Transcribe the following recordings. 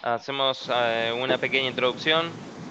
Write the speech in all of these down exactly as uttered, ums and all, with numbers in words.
hacemos eh, una pequeña introducción.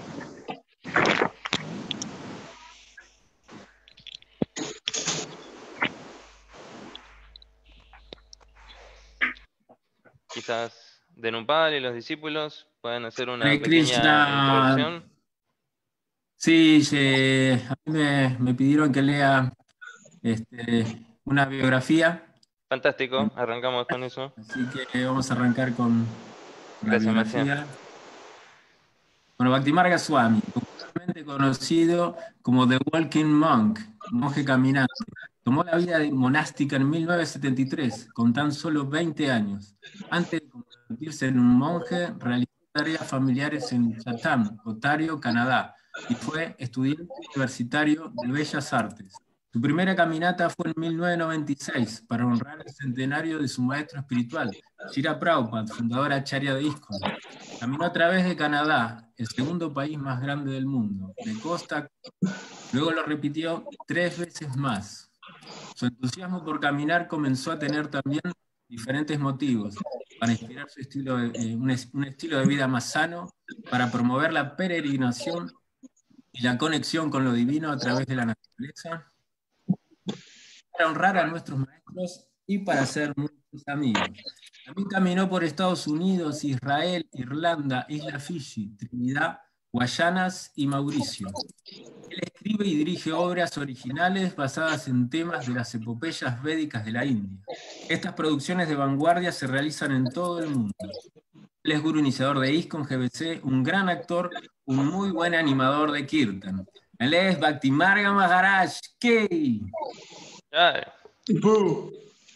Quizás Dhenupal y los discípulos pueden hacer una Hare pequeña Krishna. introducción. Sí, se- a mí me, me pidieron que lea este, una biografía, Fantástico, arrancamos con eso. así que vamos a arrancar con la Gracias, Messi. biografía. Bueno, Bhaktimarga Swami, popularmente conocido como The Walking Monk, monje caminante, tomó la vida de- monástica en mil novecientos setenta y tres, con tan solo veinte años. Antes de convertirse en un monje, realizó tareas familiares en Chatham, Ontario, Canadá, y fue estudiante universitario de Bellas Artes. Su primera caminata fue en mil novecientos noventa y seis para honrar el centenario de su maestro espiritual, Srila Prabhupada, fundador Acharya de ISKCON. Caminó a través de Canadá, el segundo país más grande del mundo, de costa a costa. Luego lo repitió tres veces más. Su entusiasmo por caminar comenzó a tener también diferentes motivos: para inspirar su estilo de- eh, un, es- un estilo de vida más sano, para promover la peregrinación y la conexión con lo divino a través de la naturaleza, para honrar a nuestros maestros y para hacer muchos amigos. También caminó por Estados Unidos, Israel, Irlanda, Isla Fiji, Trinidad, Guayanas y Mauricio. Él escribe y dirige obras originales basadas en temas de las epopeyas védicas de la India. Estas producciones de vanguardia se realizan en todo el mundo. Él es gurú iniciador de ISKCON, G B C, un gran actor, un muy buen animador de Kirtan. Él es Bhaktimarga Maharaj K. Ay, Boo.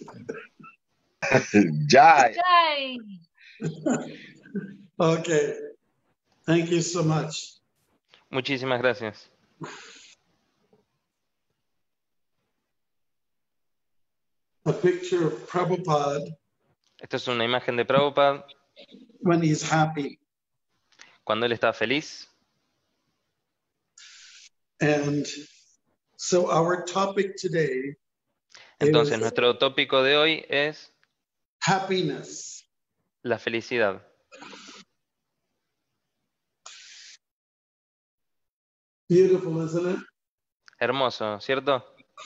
Jai. Jai. Okay. Thank you so much. muchísimas gracias. A picture of Prabhupada Esta es una imagen de Prabhupada when he's happy. cuando él está feliz. And so our topic today Entonces, is nuestro tópico de hoy es happiness. la felicidad. Beautiful, isn't it? Hermoso, ¿cierto?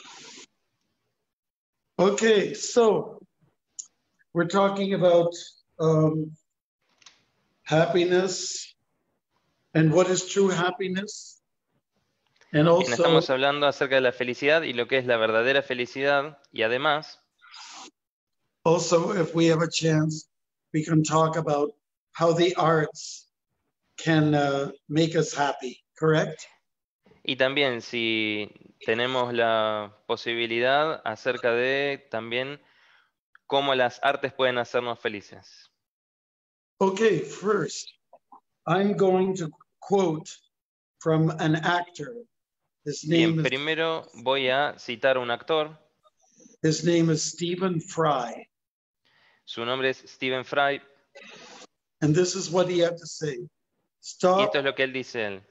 Okay, so we're talking about um, happiness and what is true happiness. And Bien, also, estamos hablando acerca de la felicidad y lo que es la verdadera felicidad, y además, also, if we have a chance, we can talk about how the arts can uh, make us happy, correct? y también si tenemos la posibilidad acerca de también cómo las artes pueden hacernos felices. Okay, first, I'm going to quote from an actor. His Bien, name is, primero voy a citar a un actor, his name is Stephen Fry. su nombre es Stephen Fry, And this is what he had to say. y Stop, esto es lo que él dice él.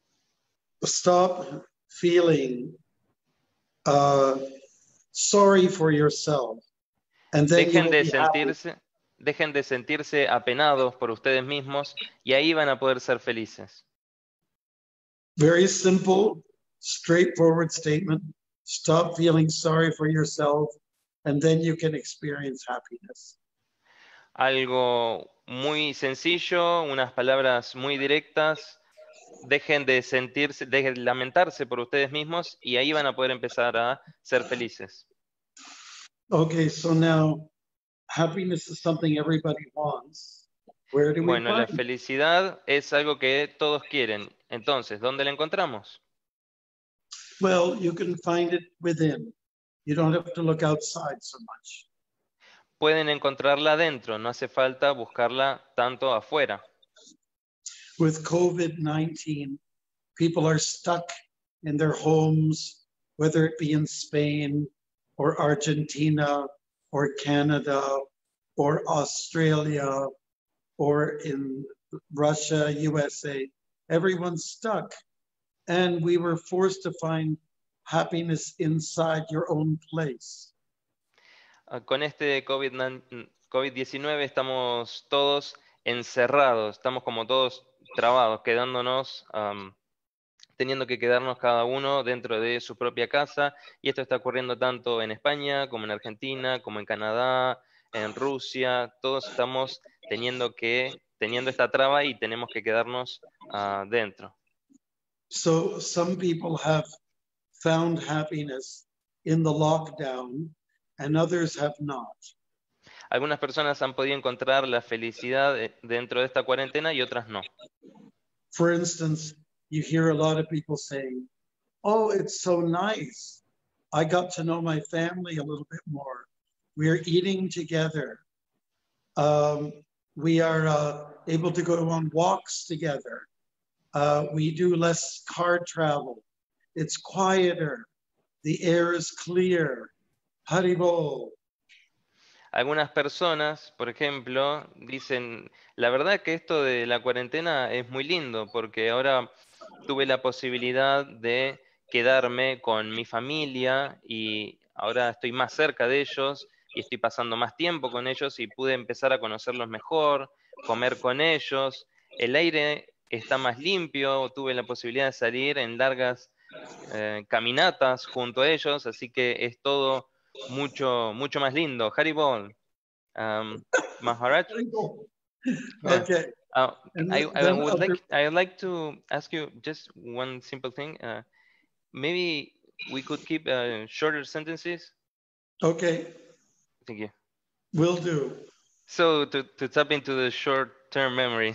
stop feeling uh, sorry for yourself. And then you Dejen will de be happy. sentirse, dejen de sentirse apenados por ustedes mismos y ahí van a poder ser felices. Very simple, straightforward statement. Stop feeling sorry for yourself, and then you can experience happiness. Algo muy sencillo, unas palabras muy directas. Dejen de sentirse, dejen de lamentarse por ustedes mismos y ahí van a poder empezar a ser felices. Okay, so now happiness is something everybody wants. Where do we Bueno, la find it? felicidad es algo que todos quieren. Entonces, ¿dónde la encontramos? Well, you can find it within. You don't have to look outside so much. Pueden encontrarla adentro, no hace falta buscarla tanto afuera. With COVID nineteen, people are stuck in their homes, whether it be in Spain or Argentina or Canada or Australia or in Russia, U S A. Everyone's stuck. And we were forced to find happiness inside your own place. Ah, Con este COVID diecinueve estamos todos encerrados, estamos como todos trabados, quedándonos, um, teniendo que quedarnos cada uno dentro de su propia casa, y esto está ocurriendo tanto en España como en Argentina, como en Canadá, en Rusia, todos estamos teniendo que, teniendo esta traba y tenemos que quedarnos uh, dentro. So some people have found happiness in the lockdown and others have not. Algunas personas han podido encontrar la felicidad dentro de esta cuarentena y otras no. For instance, you hear a lot of people saying, oh, it's so nice. I got to know my family a little bit more. We're eating together. Um, we are uh, able to go on walks together. Uh, we do less car travel. It's quieter. The air is clear. Haribol. Algunas personas, por ejemplo, dicen, la verdad que esto de la cuarentena es muy lindo porque ahora tuve la posibilidad de quedarme con mi familia y ahora estoy más cerca de ellos y estoy pasando más tiempo con ellos y pude empezar a conocerlos mejor, comer con ellos, el aire está más limpio, tuve la posibilidad de salir en largas eh, caminatas junto a ellos, así que es todo mucho, mucho más lindo. Haribol, um, Maharaj. Okay. Uh, And I, I then would other- like I would like to ask you just one simple thing. Uh, maybe we could keep uh, shorter sentences. Okay, Thank you. will do. So to, to tap into the short-term memory.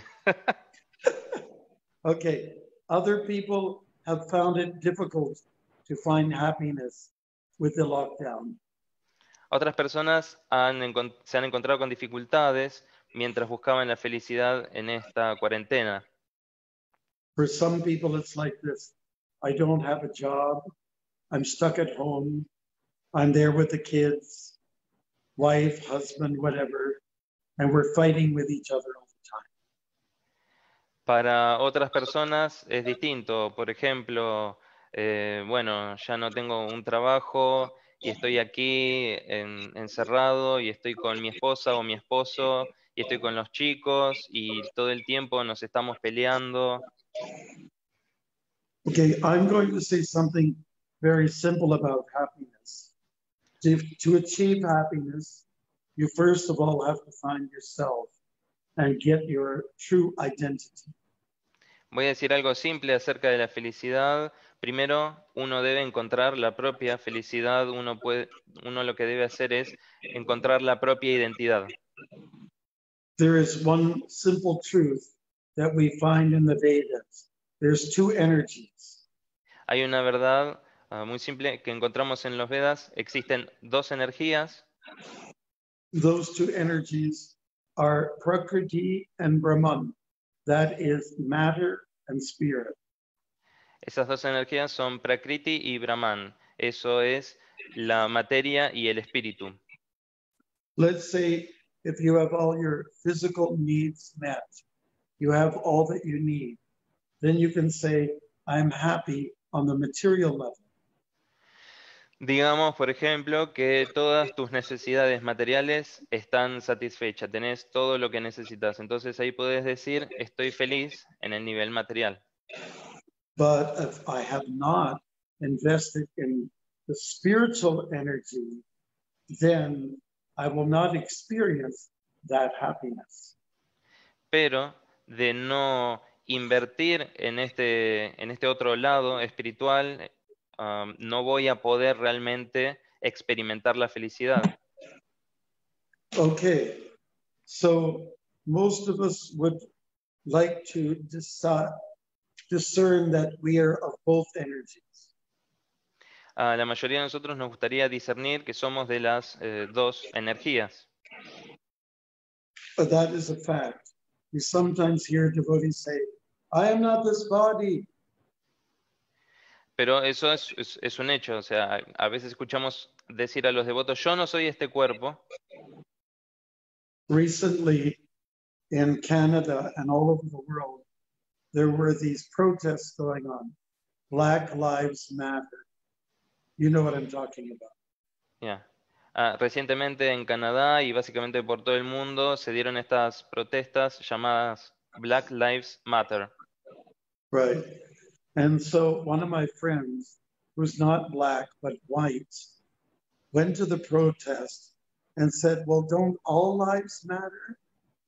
Okay, other people have found it difficult to find happiness with the lockdown. Otras personas han encon- se han encontrado con dificultades mientras buscaban la felicidad en esta cuarentena. For some people, it's like this. I don't have a job. I'm stuck at home. I'm there with the kids, wife, husband, whatever, and we're fighting with each other all the time. Para otras personas es distinto. Por ejemplo, eh, bueno, ya no tengo un trabajo y estoy aquí en- encerrado y estoy con mi esposa o mi esposo y estoy con los chicos y todo el tiempo nos estamos peleando. Okay, I'm going to say something very simple about happiness. To, to achieve happiness, you first of all have to find yourself and get your true identity. Voy a decir algo simple acerca de la felicidad. Primero, uno debe encontrar la propia felicidad. Uno puede, uno lo que debe hacer es encontrar la propia identidad. There is one simple truth that we find in the Vedas. There's two energies. Hay una verdad uh, muy simple que encontramos en los Vedas. Existen dos energías. Those two energies are Prakriti and Brahman. That is matter and spirit. Esas dos energías son Prakriti y Brahman. Eso es la materia y el espíritu. Let's say if you have all your physical needs met, you have all that you need, then you can say, I'm happy on the material level. Digamos, por ejemplo, que todas tus necesidades materiales están satisfechas, tenés todo lo que necesitas. Entonces ahí puedes decir, estoy feliz en el nivel material. But if I have not invested in the spiritual energy, then I will not experience that happiness. Pero de no invertir en este, en este otro lado espiritual, um, no voy a poder realmente experimentar la felicidad. Okay, so most of us would like to decide, discern that we are of both energies. A la mayoría de nosotros nos gustaría discernir que somos de las eh, dos energías. But that is a fact. You sometimes hear devotees say, I am not this body. Pero eso es, es, es un hecho, o sea, a veces escuchamos decir a los devotos, yo no soy este cuerpo. Recently, in Canada and all over the world, there were these protests going on. Black Lives Matter. You know what I'm talking about. Yeah. Ah, recientemente en Canadá y básicamente por todo el mundo se dieron estas protestas llamadas Black Lives Matter. Right. And so one of my friends, who's not black but white, went to the protest and said, well, don't all lives matter?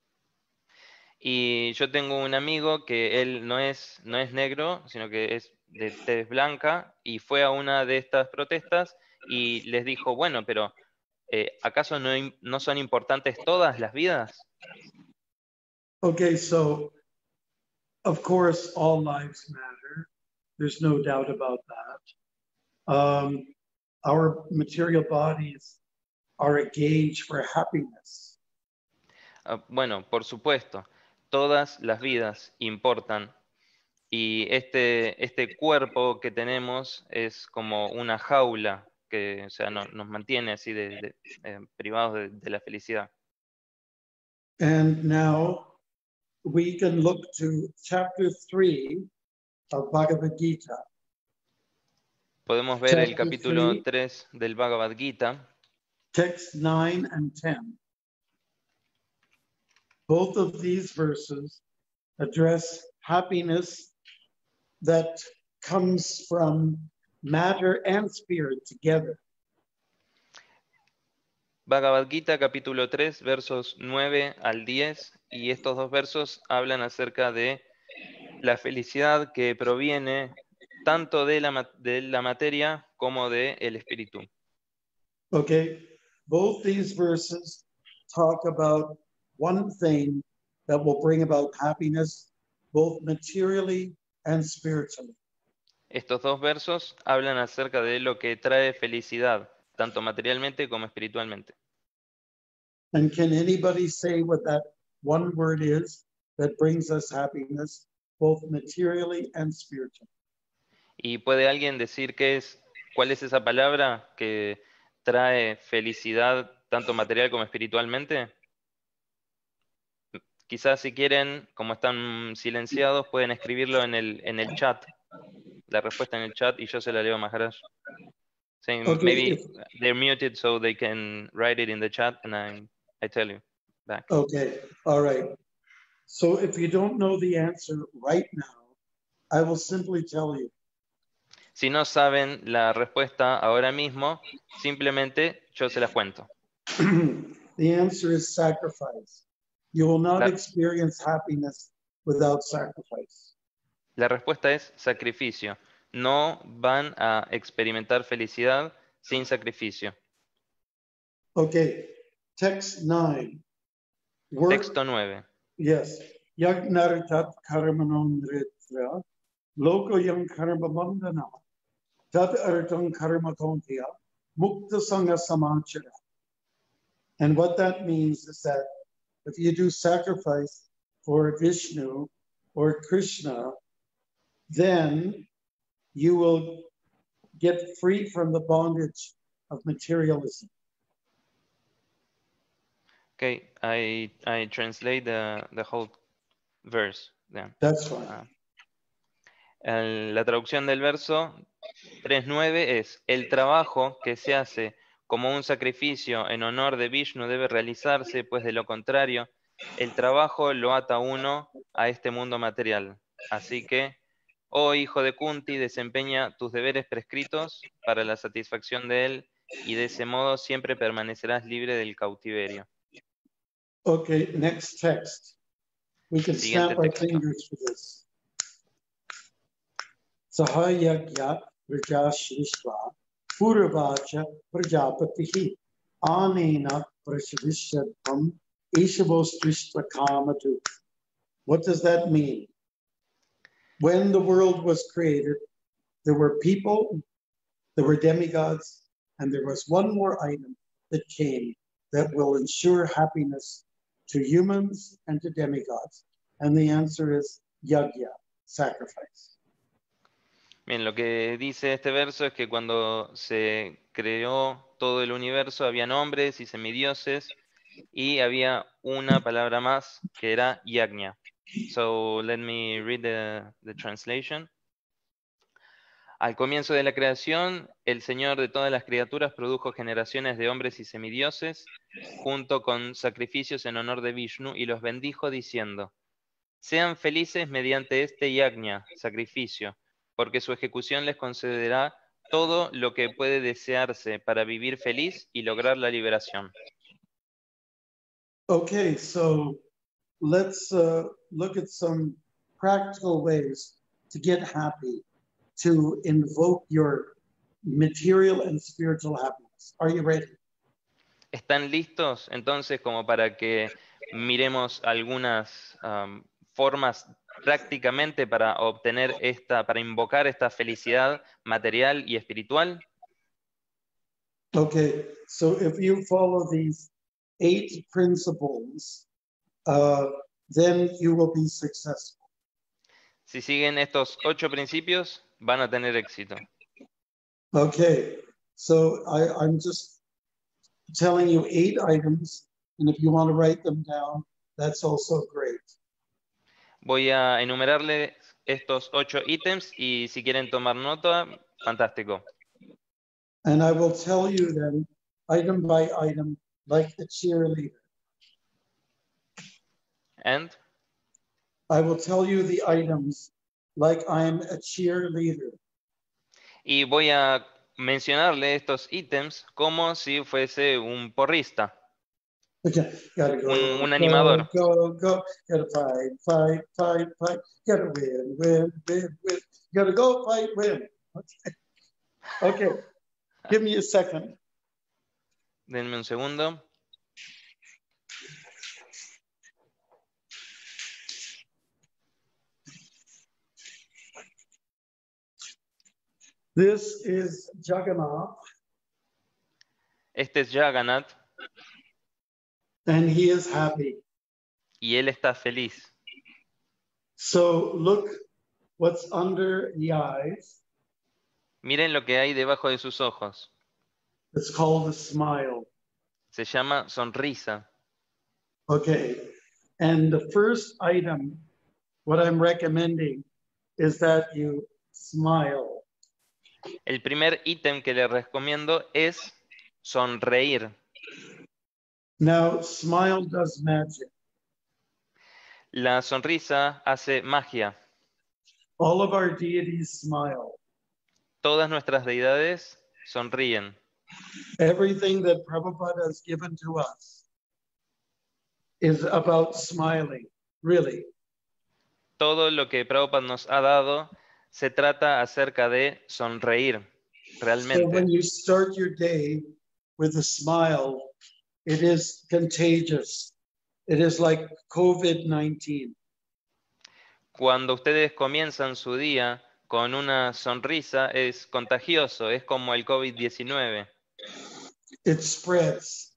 Y yo tengo un amigo que él no es, no es negro, sino que es de tez blanca, y fue a una de estas protestas y les dijo, bueno, pero eh, ¿acaso no, im- no son importantes todas las vidas? Okay, so of course, all lives matter. There's no doubt about that. Um, our material bodies are a gauge for happiness. Ah, bueno, por supuesto, todas las vidas importan. Y este, este cuerpo que tenemos es como una jaula que, o sea, no- nos mantiene así de, de, eh, privados de, de la felicidad. And now we can look to chapter three of Bhagavad Gita. Podemos ver el Chapter capítulo three, tres del Bhagavad Gita, text nine and ten. Both of these verses address happiness that comes from matter and spirit together. Bhagavad Gita capítulo tres, versos nueve al diez, y estos dos versos hablan acerca de la felicidad que proviene tanto de la, ma- de la materia como del espíritu. Okay, both these verses talk about one thing that will bring about happiness, both materially and spiritually. Estos dos versos hablan acerca de lo que trae felicidad, tanto materialmente como espiritualmente. And can anybody say what that one word is that brings us happiness, both materially and spiritually? ¿Y puede alguien decir qué es, cuál es esa palabra que trae felicidad tanto material como espiritualmente? Quizás si quieren, como están silenciados, pueden escribirlo en el, en el chat, la respuesta en el chat, y yo se la leo a Maharaj. Saying Okay, maybe if, they're muted so they can write it in the chat and I, I tell you back. okay, all right. So if you don't know the answer right now, I will simply tell you. Si no saben la respuesta ahora mismo, simplemente yo se las cuento. The answer is sacrifice. You will not La, experience happiness without sacrifice. la respuesta es sacrificio. No van a experimentar felicidad sin sacrificio. Okay, text nine. Work, Texto nueve. yes. Yagnaritat karmanon ritra, loko yang karma bandana, tat artang karma kontia, mukta sangha samachara. And what that means is that if you do sacrifice for Vishnu or Krishna, then you will get free from the bondage of materialism. Okay, I, I translate the, the whole verse then. That's fine. Ah. El- la traducción del verso tres nueve es: el trabajo que se hace como un sacrificio en honor de Vishnu debe realizarse, pues de lo contrario, el trabajo lo ata a uno a este mundo material. Así que, oh hijo de Kunti, desempeña tus deberes prescritos para la satisfacción de él, y de ese modo siempre permanecerás libre del cautiverio. Okay, next text. We can Siguiente snap our texto. fingers for this. Sahayagya Prajashrishva Puravacha Prajapatihi Anena Prashvishadham Ishavostrishtva Kamatu. What does that mean? When the world was created, there were people, there were demigods, and there was one more item that came that will ensure happiness to humans and to demigods. And the answer is yagya, sacrifice. Bien, lo que dice este verso es que cuando se creó todo el universo había hombres y semidioses y había una palabra más que era yagna. So let me read the, the translation. Al comienzo de la creación, el Señor de todas las criaturas produjo generaciones de hombres y semidioses, junto con sacrificios en honor de Vishnu, y los bendijo diciendo: sean felices mediante este yajna, sacrificio, porque su ejecución les concederá todo lo que puede desearse para vivir feliz y lograr la liberación. Okay, so let's uh, look at some practical ways to get happy, to invoke your material and spiritual happiness. Are you ready? ¿Están listos entonces como para que miremos algunas um, formas prácticamente para obtener esta, para invocar esta felicidad material y espiritual? Okay, so if you follow these eight principles, uh, then you will be successful. Si siguen estos ocho principios, van a tener éxito. Okay, so I, I'm just telling you eight items, and if you want to write them down, that's also great. Voy a enumerarles estos ocho ítems y si quieren tomar nota, fantástico. And I will tell you then, item by item, like the cheerleader. And I will tell you the items like I'm a cheerleader. y voy a mencionarle estos ítems como si fuese un porrista, Okay, gotta go, un, un go, animador. go, go, gotta fight, fight, fight, fight, gotta win, win, win, win, gotta go, fight, win. Okay, okay. Give me a second. Denme un segundo. This is Jagannath, Este es Jagannath and he is happy. y él está feliz. So look what's under the eyes. Miren lo que hay debajo de sus ojos. It's called a smile. Se llama sonrisa. Okay, and the first item, what I'm recommending is that you smile. El primer ítem que le recomiendo es sonreír. Now, smile does magic. La sonrisa hace magia. All of our deities smile. Todas nuestras deidades sonríen. Everything that Prabhupada has given to us is about smiling, really. Todo lo que Prabhupada nos ha dado se trata acerca de sonreír, So realmente. when you start your day with a smile, it is contagious. It is like COVID nineteen. Cuando ustedes comienzan su día con una sonrisa, es contagioso, es como el COVID diecinueve. It spreads.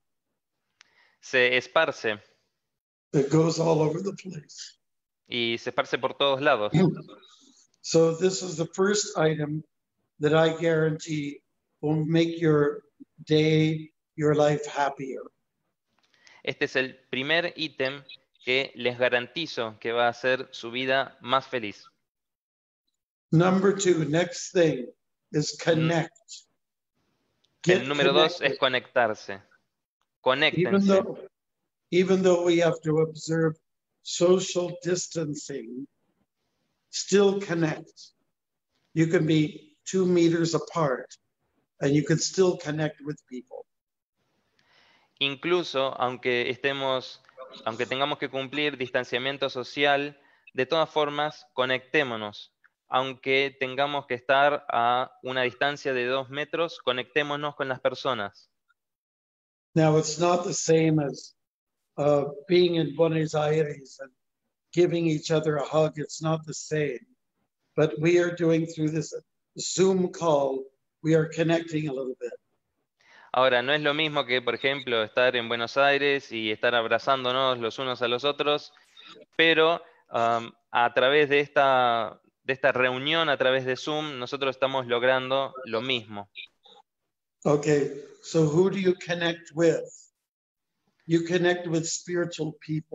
Se esparce It goes all over the place. y se esparce por todos lados. So this is the first item that I guarantee will make your day, your life happier. Este es el primer ítem que les garantizo que va a hacer su vida más feliz. Number two, next thing is connect. El Get número dos connected. es conectarse. Even Conéctense. though, even though we have to observe social distancing, still connect. You can be two meters apart and you can still connect with people. Incluso aunque estemos, aunque tengamos que cumplir distanciamiento social, de todas formas, conectémonos. Aunque tengamos que estar a una distancia de dos metros, conectémonos con las personas. Now, it's not the same as uh, being in Buenos Aires and giving each other a hug. It's not the same. But we are doing through this Zoom call, we are connecting a little bit. Ahora, no es lo mismo que, por ejemplo, estar en Buenos Aires y estar abrazándonos los unos a los otros, pero um, a través de esta, de esta reunión, a través de Zoom, nosotros estamos logrando lo mismo. Okay, so who do you connect with? You connect with spiritual people.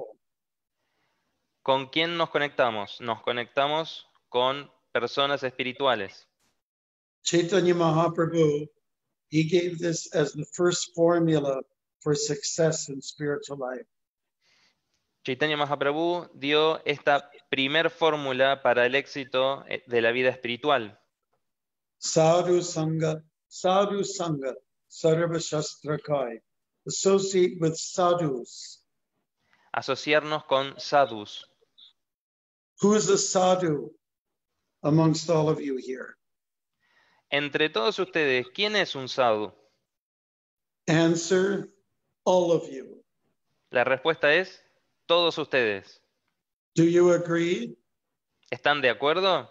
¿Con quién nos conectamos? Nos conectamos con personas espirituales. Chaitanya Mahaprabhu, he gave this as the first formula for success in spiritual life. Chaitanya Mahaprabhu dio esta primer fórmula para el éxito de la vida espiritual. Sadhu Sangha, Sadhu Sangha, Sarva Shastrakai. Associate with sadhus. Asociarnos con sadhus. Who is a sadhu amongst all of you here? Entre todos ustedes, ¿quién es un sadhu? Answer, all of you. La respuesta es todos ustedes. Do you agree? ¿Están de acuerdo?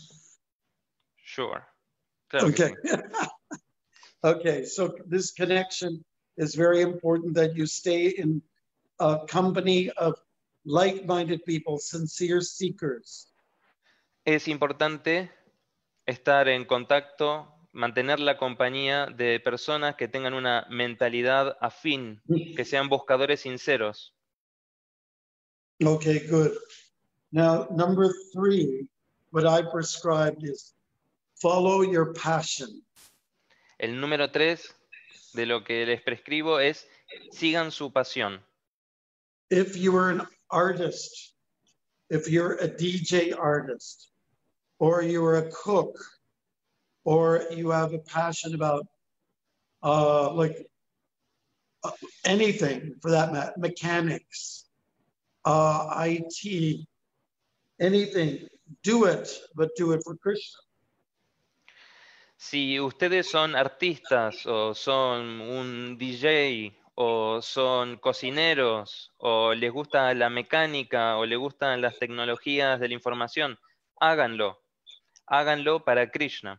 Sure. Claro que Okay. sí. Okay, so this connection is very important, that you stay in a company of like-minded people, sincere seekers. Es importante estar en contacto, mantener la compañía de personas que tengan una mentalidad afín, que sean buscadores sinceros. Okay, good. Now, number three, what I prescribed is follow your passion. El número tres de lo que les prescribo es sigan su pasión. If you are an artist, if you're a D J artist, or you're a cook, or you have a passion about uh, like uh, anything for that matter, mechanics, uh, I T, anything, do it, but do it for Krishna. Si ustedes son artistas o son un D J o son cocineros o les gusta la mecánica o les gustan las tecnologías de la información, háganlo. Háganlo para Krishna.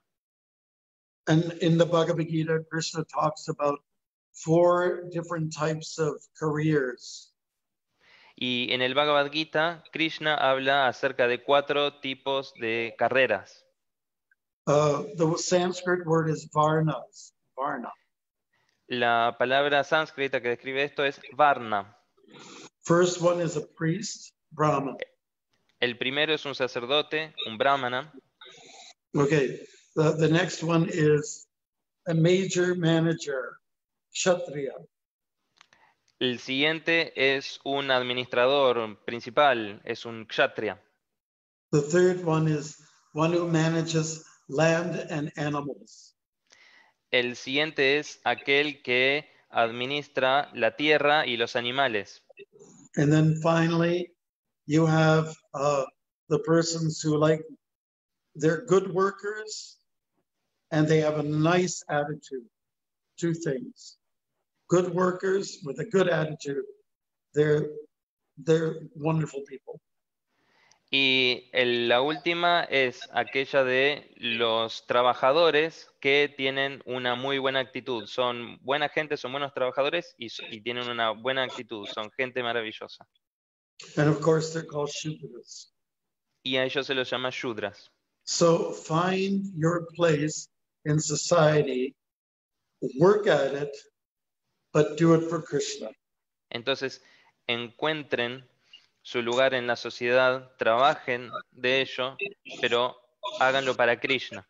And in the Bhagavad Gita, Krishna talks about four different types of careers. Y en el Bhagavad Gita, Krishna habla acerca de cuatro tipos de carreras. Uh, the Sanskrit word is varnas, varna. La palabra sánscrita que describe esto es varna. First one is a priest, Brahman. El primero es un sacerdote, un brahmana. Okay, the, the next one is a major manager, Kshatriya. El siguiente es un administrador principal, es un kshatriya. The third one is one who manages land and animals. El siguiente es aquel que administra la tierra y los animales. And then finally, you have uh, the persons who like, they're good workers and they have a nice attitude. Two things. Good workers with a good attitude. They're, they're wonderful people. Y el- la última es aquella de los trabajadores que tienen una muy buena actitud. Son buena gente, son buenos trabajadores y, s- y tienen una buena actitud. Son gente maravillosa. And of course, they're called Shudras. Y a ellos se los llama Shudras. So find your place in society, work at it, but do it for Krishna. Entonces, encuentren su lugar en la sociedad, trabajen de ello, pero háganlo para Krishna.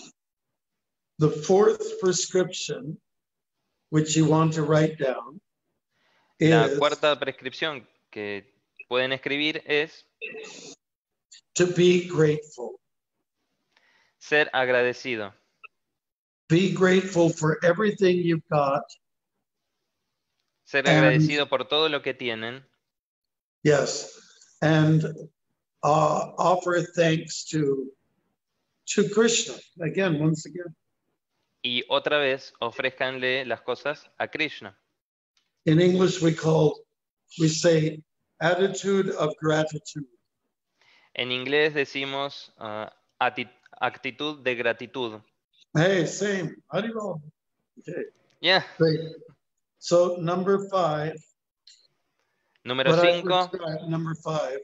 The fourth prescription, which you want to write down, La is cuarta prescripción que pueden escribir es to be grateful. ser agradecido. Be grateful for everything you've got. Ser And- agradecido por todo lo que tienen. Yes. And uh, offer thanks to, to Krishna. Again, once again. Y otra vez, ofrézcanle las cosas a Krishna. In English, we call, we say attitude of gratitude. En inglés decimos ah, ati- actitud de gratitud. Hey, same. How do you roll? Okay, Yeah. great. So number five, Número what I cinco, prescribe, number five,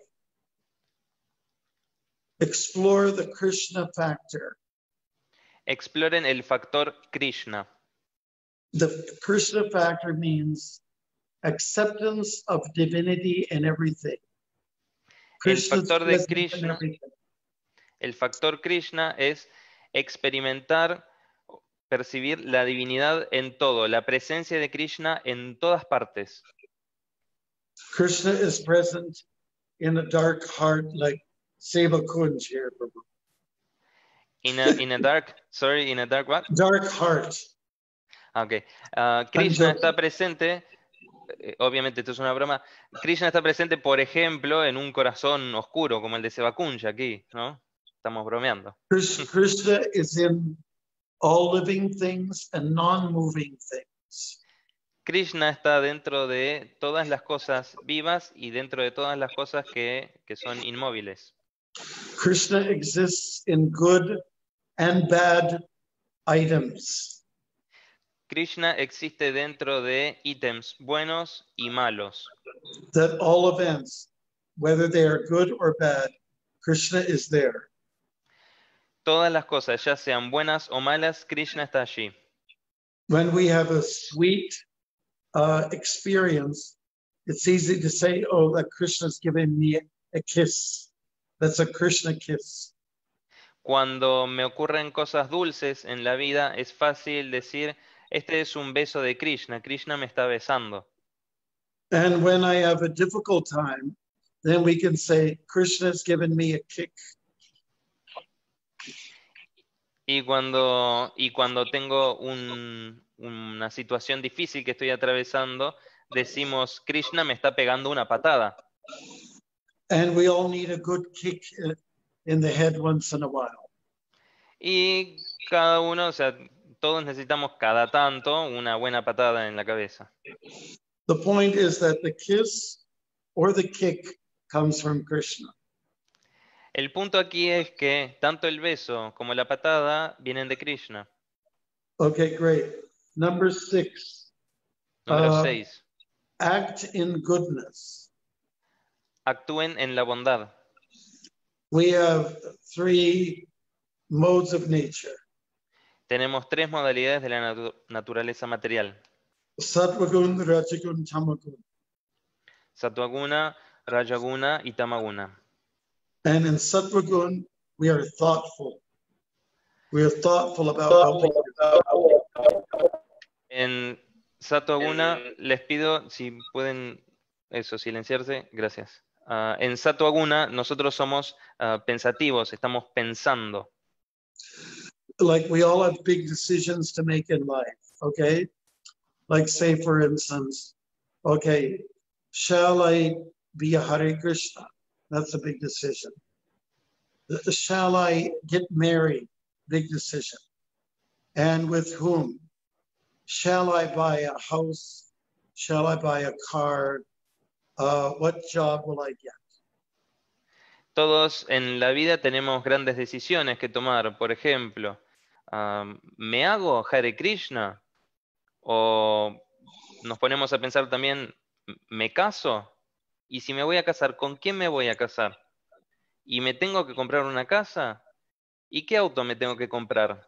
explore the Krishna factor. exploren el factor Krishna. The Krishna factor means acceptance of divinity in everything. El Krishna's factor de present in Krishna, everything. el factor Krishna es experimentar, percibir la divinidad en todo, la presencia de Krishna en todas partes. Krishna is present in a dark heart like Seva Kunj here, Prabhu. In a, in a dark, sorry, in a dark what? Dark heart. Okay. Uh, Krishna está presente, eh, obviamente esto es una broma, Krishna está presente, por ejemplo, en un corazón oscuro, como el de Sevakunja aquí, ¿no? Estamos bromeando. Krishna is in all living things and non-moving things. Krishna está dentro de todas las cosas vivas y dentro de todas las cosas que, que son inmóviles. Krishna exists in good and bad items. Krishna existe dentro de ítems buenos y malos. That all events, whether they are good or bad, Krishna is there. Todas las cosas, ya sean buenas o malas, Krishna está allí. When we have a sweet uh, experience, it's easy to say, oh, that Krishna's giving me a kiss. That's a Krishna kiss. Cuando me ocurren cosas dulces en la vida, es fácil decir, este es un beso de Krishna, Krishna me está besando. And when I have a difficult time, then we can say, Krishna's given me a kick. Y cuando, y cuando tengo un, una situación difícil que estoy atravesando, decimos, Krishna me está pegando una patada. And we all need a good kick in the head once in a while. Y cada uno, o sea, todos necesitamos cada tanto una buena patada en la cabeza. The point is that the kiss or the kick comes from Krishna. El punto aquí es que tanto el beso como la patada vienen de Krishna. Okay, great. Number six. Número uh, seis. Act in goodness. Actúen en la bondad. We have three modes of nature. Tenemos tres modalidades de la natu naturaleza material. Sattvagun, Rajagun, Tamagun. Sattva-guna, Rajaguna y Tamaguna. And in Sattvagun, we are thoughtful. We are thoughtful about what we do. En Sattva-guna les pido si pueden eso, silenciarse, gracias. Uh, en Sattva-guna nosotros somos uh, pensativos, estamos pensando. Like we all have big decisions to make in life, okay? Like say for instance, okay, shall I be a Hare Krishna? That's a big decision. Shall I get married? Big decision. And with whom? Shall I buy a house? Shall I buy a car? Uh, what job will I get? Todos en la vida tenemos grandes decisiones que tomar. Por ejemplo, um, ¿me hago Hare Krishna? O nos ponemos a pensar también, ¿me caso? Y si me voy a casar, ¿con quién me voy a casar? ¿Y me tengo que comprar una casa? ¿Y qué auto me tengo que comprar?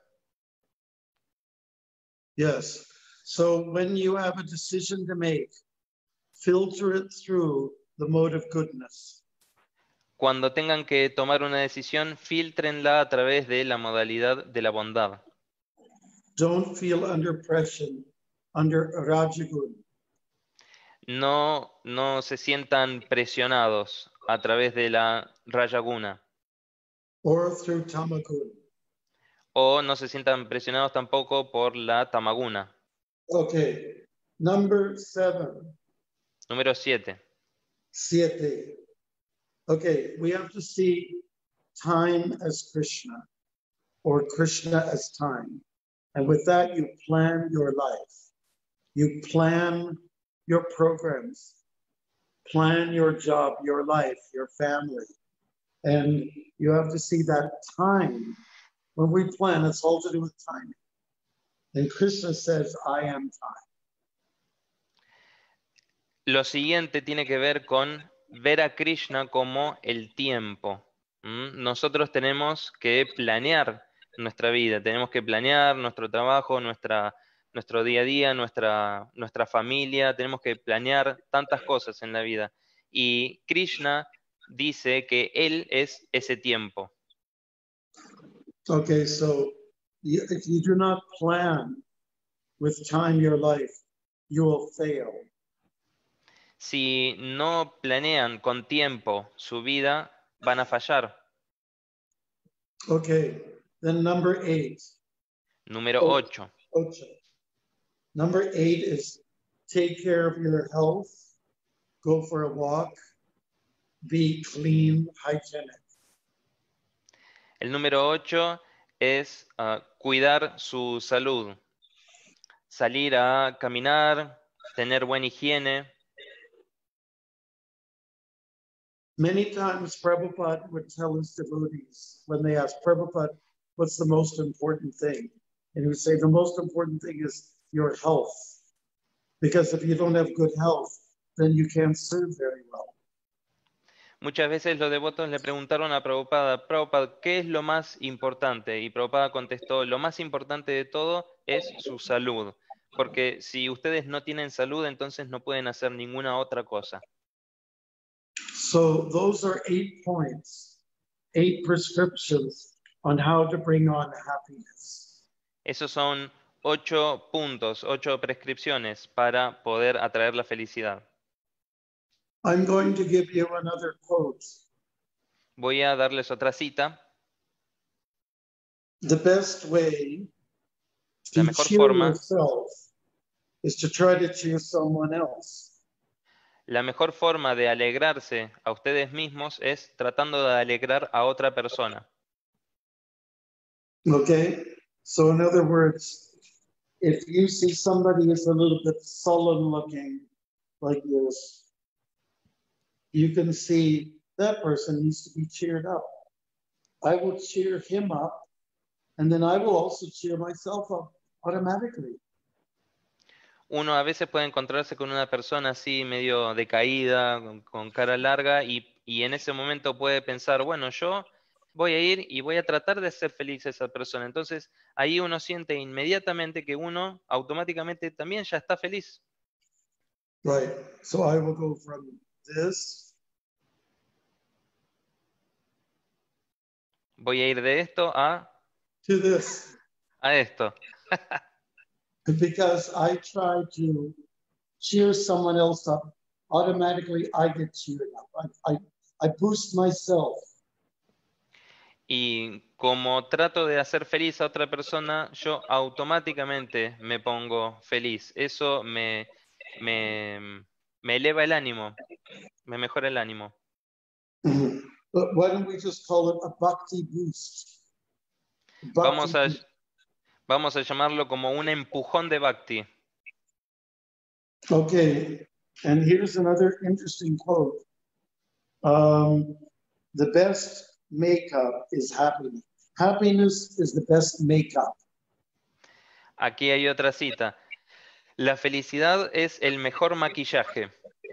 Yes. So when you have a decision to make, filter it through the mode of goodness. Cuando tengan que tomar una decisión, filtrenla a través de la modalidad de la bondad. Don't feel under pressure, under Rajagun. No, no se sientan presionados a través de la Rajaguna. Or through Tamagun. O no se sientan presionados tampoco por la Tamaguna. Okay. Number seven. Número siete. Siete. Okay, we have to see time as Krishna, or Krishna as time. And with that, you plan your life. You plan your programs, plan your job, your life, your family. And you have to see that time. When we plan, it's all to do with timing. And Krishna says, I am time. Lo siguiente tiene que ver con ver a Krishna como el tiempo. ¿Mm? Nosotros tenemos que planear nuestra vida, tenemos que planear nuestro trabajo, nuestra, nuestro día a día, nuestra, nuestra familia, tenemos que planear tantas cosas en la vida. Y Krishna dice que Él es ese tiempo. Okay, so you, if you do not plan with time your life, you will fail. Si no planean con tiempo su vida, van a fallar. Okay, then number eight. Número Oh. ocho. Ocho. Number eight is take care of your health, go for a walk, be clean, hygienic. El número ocho es uh, cuidar su salud. Salir a caminar, tener buena higiene. Many times Prabhupada would tell his devotees when they asked Prabhupada, what's the most important thing? And he would say, the most important thing is your health. Because if you don't have good health, then you can't serve very well. Muchas veces los devotos le preguntaron a Prabhupada, Prabhupada, ¿qué es lo más importante? Y Prabhupada contestó, lo más importante de todo es su salud. Porque si ustedes no tienen salud, entonces no pueden hacer ninguna otra cosa. So those are eight points, eight prescriptions on how to bring on happiness. Esos son ocho puntos, ocho prescripciones para poder atraer la felicidad. I'm going to give you another quote. Voy a darles otra cita. The best way La to mejor cheer forma, yourself is to try to cheer someone else. la mejor forma de alegrarse a ustedes mismos es tratando de alegrar a otra persona. Okay? So in other words, if you see somebody is a little bit sullen looking like this, you can see that person needs to be cheered up. I will cheer him up, and then I will also cheer myself up automatically. Uno a veces puede encontrarse con una persona así medio decaída, con, con cara larga, y, y en ese momento puede pensar, bueno, yo voy a ir y voy a tratar de hacer feliz a esa persona. Entonces ahí uno siente inmediatamente que uno automáticamente también ya está feliz. Right. So I will go from this. Voy a ir de esto a, To this. a esto. Because I try to cheer someone else up, automatically I get cheered up. I, I, I boost myself. Y como trato de hacer feliz a otra persona, yo automáticamente me pongo feliz. Eso me, me, me eleva el ánimo, me mejora el ánimo. Mm-hmm. But why don't we just call it a bhakti boost? Bhakti Vamos a, boost. vamos a llamarlo como un empujón de Bhakti. Okay, and here's another interesting quote. Um, the best makeup is happiness. Happiness is the best makeup. Aquí hay otra cita. La felicidad es el mejor maquillaje.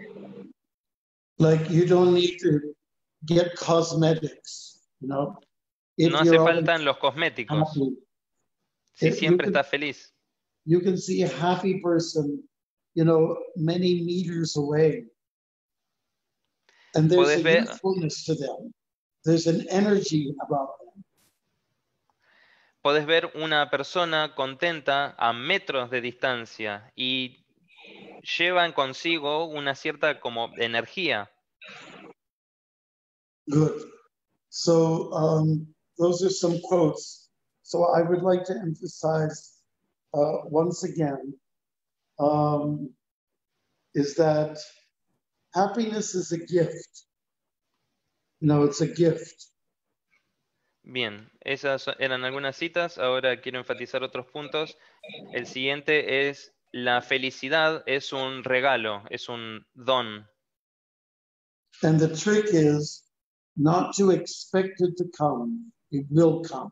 Like you don't need to get cosmetics, you know. If No hace you're falta always en los cosméticos, happy, si If you siempre can- estás feliz. you can see a happy person, you know, many meters away. And there's Puedes a ver- youthfulness to them. There's an energy about them. Podés ver una persona contenta a metros de distancia y llevan consigo una cierta como energía. Good. So um, those are some quotes. So I would like to emphasize uh, once again um, is that happiness is a gift. No, it's a gift. Bien, esas eran algunas citas, ahora quiero enfatizar otros puntos. El siguiente es, la felicidad es un regalo, es un don. And the trick is not to expect it to come. It will come.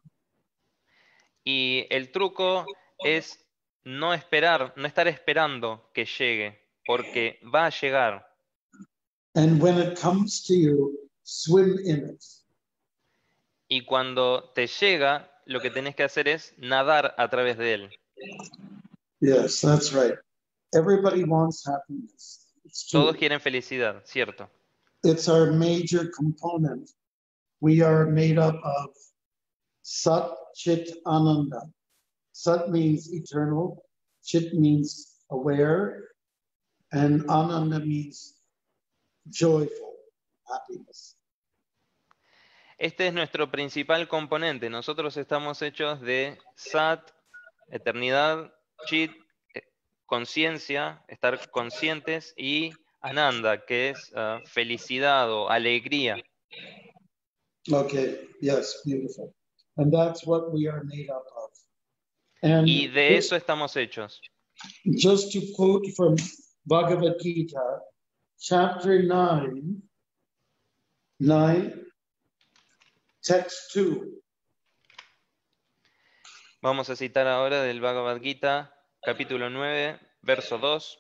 Y el truco es no esperar, no estar esperando que llegue, porque va a llegar. And when it comes to you, swim in it. Y cuando te llega, lo que tenés que hacer es nadar a través de él. Yes, that's right. Everybody wants happiness. It's true. Todos quieren felicidad, ¿cierto? It's our major component. We are made up of Sat Chit Ananda. Sat means eternal, Chit means aware, and Ananda means joyful, happiness. Este es nuestro principal componente. Nosotros estamos hechos de Sat, eternidad, Chit, eh, conciencia, estar conscientes, y Ananda, que es uh, felicidad o alegría. Okay, yes, beautiful. And that's what we are made up of. And Y de eso estamos hechos. just to quote from Bhagavad Gita, chapter nine, nine, text two. Vamos a citar ahora del Bhagavad Gita, capítulo nueve, verso dos.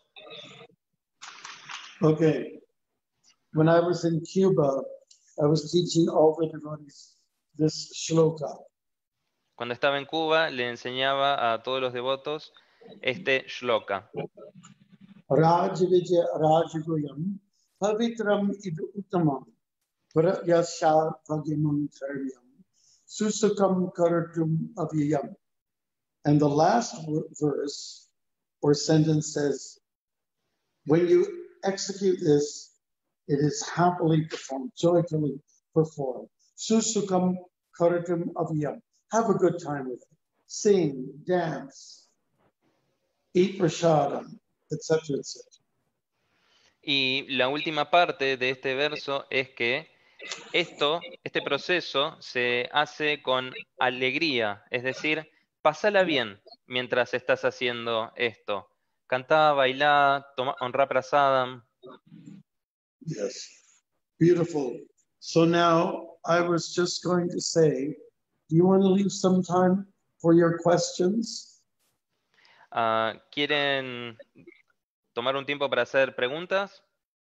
Okay. When I was in Cuba, I was teaching all the devotees this shloka. Cuando estaba en Cuba, le enseñaba a todos los devotos este shloka. Rajavijaya Rajaguyam Pavitram Idu Uttamam Pratyasha Bhagyamam Karyam Susukam Karatum Avyayam. And the last verse or sentence says, when you execute this, it is happily performed, joyfully performed. Susukam Karatum Avyayam. Have a good time with it. Sing, dance, eat prasadam, et cetera, et cetera. Y la última parte de este verso es que esto, este proceso se hace con alegría, es decir, pásala bien mientras estás haciendo esto. Cantá, bailá, toma, honrá prasadam. Yes, beautiful. So now I was just going to say, do you want to leave some time for your questions? Uh, ¿Quieren tomar un tiempo para hacer preguntas?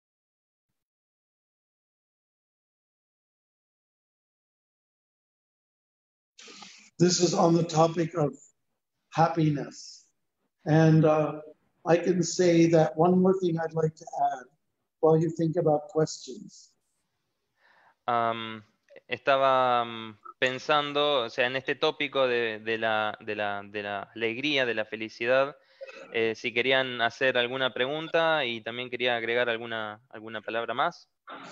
This is on the topic of happiness. And uh, I can say that one more thing I'd like to add while you think about questions. Um, estaba um, pensando, o sea, en este tópico de, de, la, de, la, de la alegría, de la felicidad, eh, si querían hacer alguna pregunta, y también quería agregar alguna, alguna palabra más.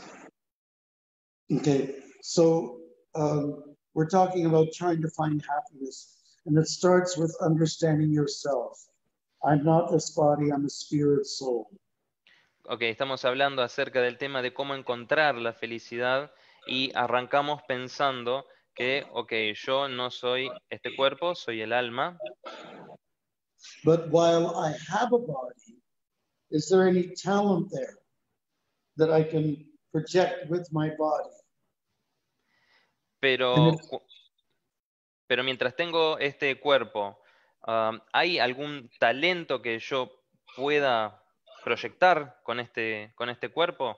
Okay, so um, we're talking about trying to find happiness, and it starts with understanding yourself. I'm not this body, I'm a spirit soul. Ok, estamos hablando acerca del tema de cómo encontrar la felicidad, y arrancamos pensando que, ok, yo no soy este cuerpo, soy el alma. But while I have a body, is there any talent there that I can project with my body? Pero, pero mientras tengo este cuerpo, um, ¿hay algún talento que yo pueda proyectar con este, con este cuerpo?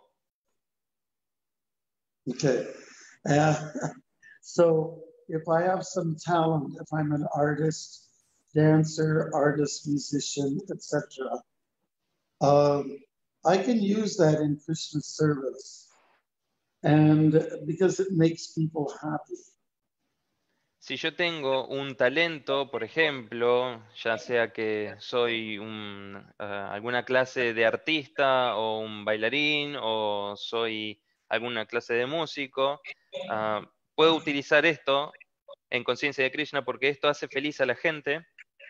Okay. Uh, so if I have some talent, if I'm an artist, dancer, artist, musician, et cetera, um, I can use that in Krishna service, and because it makes people happy. Si yo tengo un talento, por ejemplo, ya sea que soy un, uh, alguna clase de artista o un bailarín o soy alguna clase de músico, uh, puedo utilizar esto en conciencia de Krishna porque esto hace feliz a la gente.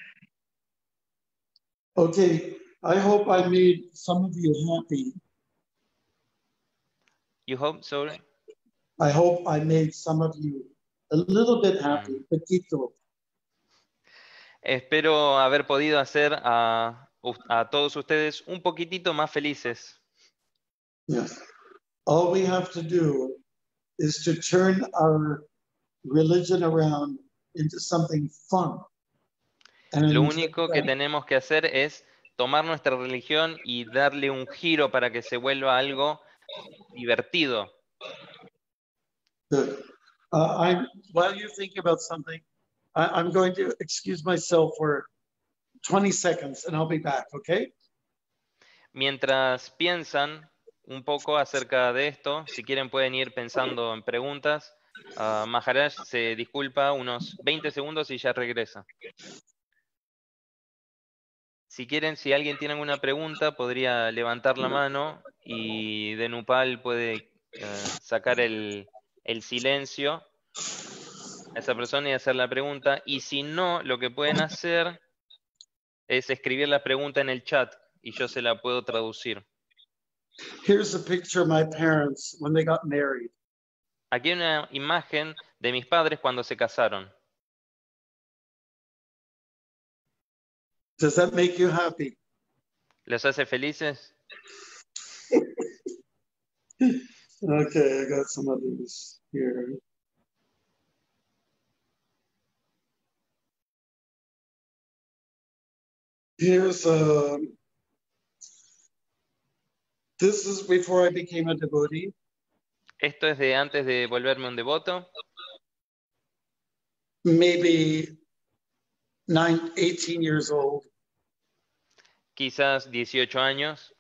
Okay, I hope I made some of you happy. You hope, sorry? I hope I made some of you a little bit happy, mm. Poquito. Espero haber podido hacer a, a todos ustedes un poquitito más felices. Yes. All we have to do is to turn our religion around into something fun. And Lo único que tenemos que hacer es tomar nuestra religión y darle un giro para que se vuelva algo divertido. Good. Uh, I'm, while you think about something, I, I'm going to excuse myself for twenty seconds and I'll be back, okay? Mientras piensan un poco acerca de esto, si quieren pueden ir pensando en preguntas, Uh, Maharaj se disculpa unos veinte segundos y ya regresa. Si quieren, si alguien tiene alguna pregunta, podría levantar la mano y Dhenupal puede uh, sacar el, el silencio a esa persona y hacer la pregunta. Y si no, lo que pueden hacer es escribir la pregunta en el chat y yo se la puedo traducir. Here's a picture of my parents when they got married. Aquí hay una imagen de mis padres cuando se casaron. Does that make you happy? ¿Les hace felices? Okay, I got some others here. Here's a, this is before I became a devotee. Esto es de antes de volverme un devoto. Maybe nine, eighteen years old. Quizás dieciocho años.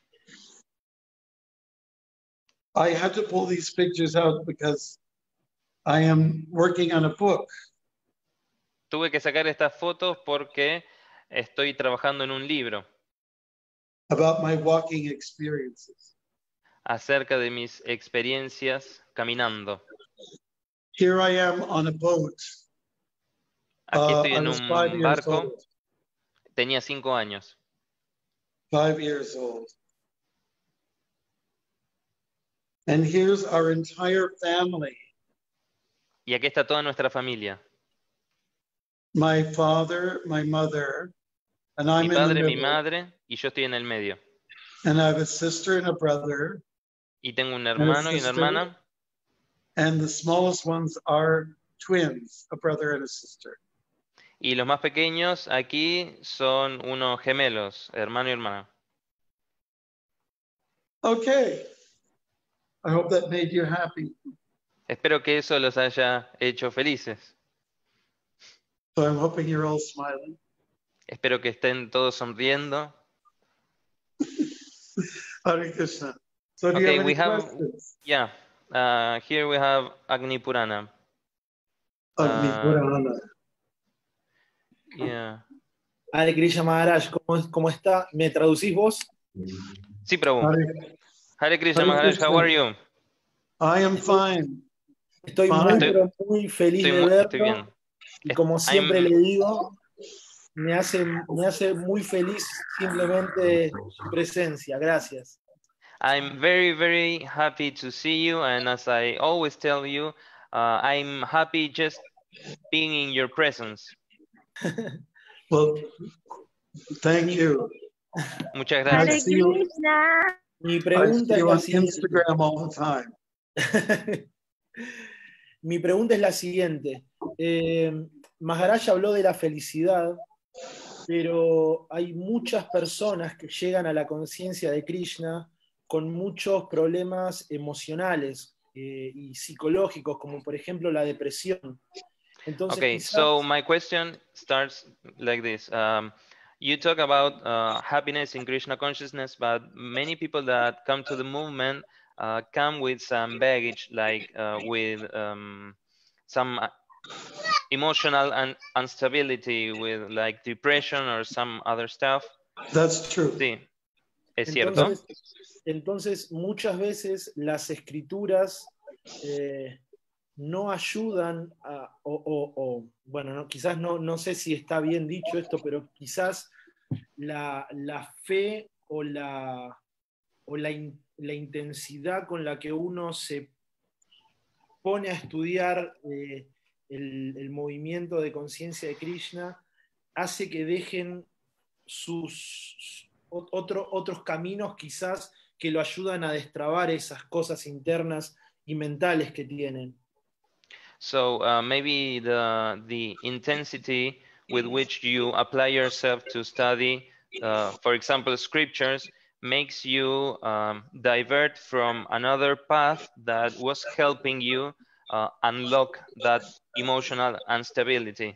I had to pull these pictures out because I am working on a book. Tuve que sacar estas fotos porque estoy trabajando en un libro About my walking experiences. acerca de mis experiencias caminando. Here I am on a boat. Aquí Uh, estoy I en was un five years barco. old. Tenía cinco años. Five years old. And here's our entire family. Y aquí está toda nuestra familia. My father, my mother, and I'm Mi in the padre, mi middle. madre y yo estoy en el medio. And I have a sister and a brother. Y tengo un and a hermano y una sister, hermana. And the smallest ones are twins, a brother and a sister. Y los más pequeños aquí son unos gemelos, hermano y hermana. Okay. I hope that made you happy. Espero que eso los haya hecho felices. So I'm hoping you're all smiling. Espero que estén todos sonriendo. Hare Krishna. So do Okay, you have we any have- questions? Yeah, uh, here we have Agni Purana. Agni Uh, Purana. Yeah. Hare Krishna Maharaj, ¿cómo, ¿cómo está? ¿Me traducís vos? Sí, Prabhu. Hare- Hare Krishna Hare Maharaj, how Krishna. are you? I am fine. Estoy Fine. muy, Estoy- pero muy feliz Estoy, de mu- verlo. estoy bien. Y como I'm- siempre le digo, me hace, me hace muy feliz simplemente su presencia. Gracias. I'm very, very happy to see you, and as I always tell you, uh, I'm happy just being in your presence. Well, thank you. Muchas I gracias. Hare see you, Krishna. Mi I pregunta see es you la on siguiente. Instagram all the time. Mi pregunta es la siguiente. Eh, Maharaj habló de la felicidad, pero hay muchas personas que llegan a la conciencia de Krishna con muchos problemas emocionales eh, y psicológicos, como por ejemplo la depresión. Entonces, Okay, quizás- so my question starts like this. Um, you talk about uh, happiness in Krishna consciousness, but many people that come to the movement uh, come with some baggage, like uh, with um, some uh, emotional un instability, with like depression or some other stuff. That's true. Sí, es cierto. Entonces, entonces, muchas veces las escrituras eh, no ayudan a, o, o- o, bueno, no, quizás no, no sé si está bien dicho esto, pero quizás la, la fe o, la, o la, in- la intensidad con la que uno se pone a estudiar eh, el, el movimiento de conciencia de Krishna hace que dejen sus o- otro- otros caminos quizás que lo ayudan a destrabar esas cosas internas y mentales que tienen. So uh, maybe the the intensity with which you apply yourself to study, uh, for example, scriptures, makes you um, divert from another path that was helping you uh, unlock that emotional instability.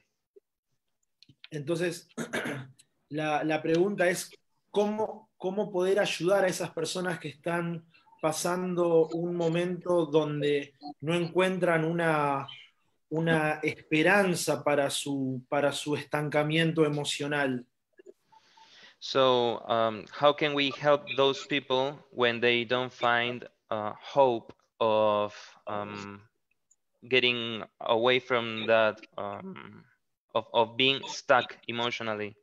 Entonces, la, la pregunta es cómo, cómo poder ayudar a esas personas que están pasando un momento donde no encuentran una, una esperanza para su, para su estancamiento emocional. So, um, how can we help those people when they don't find uh, hope of um, getting away from that, um, of, of being stuck emotionally?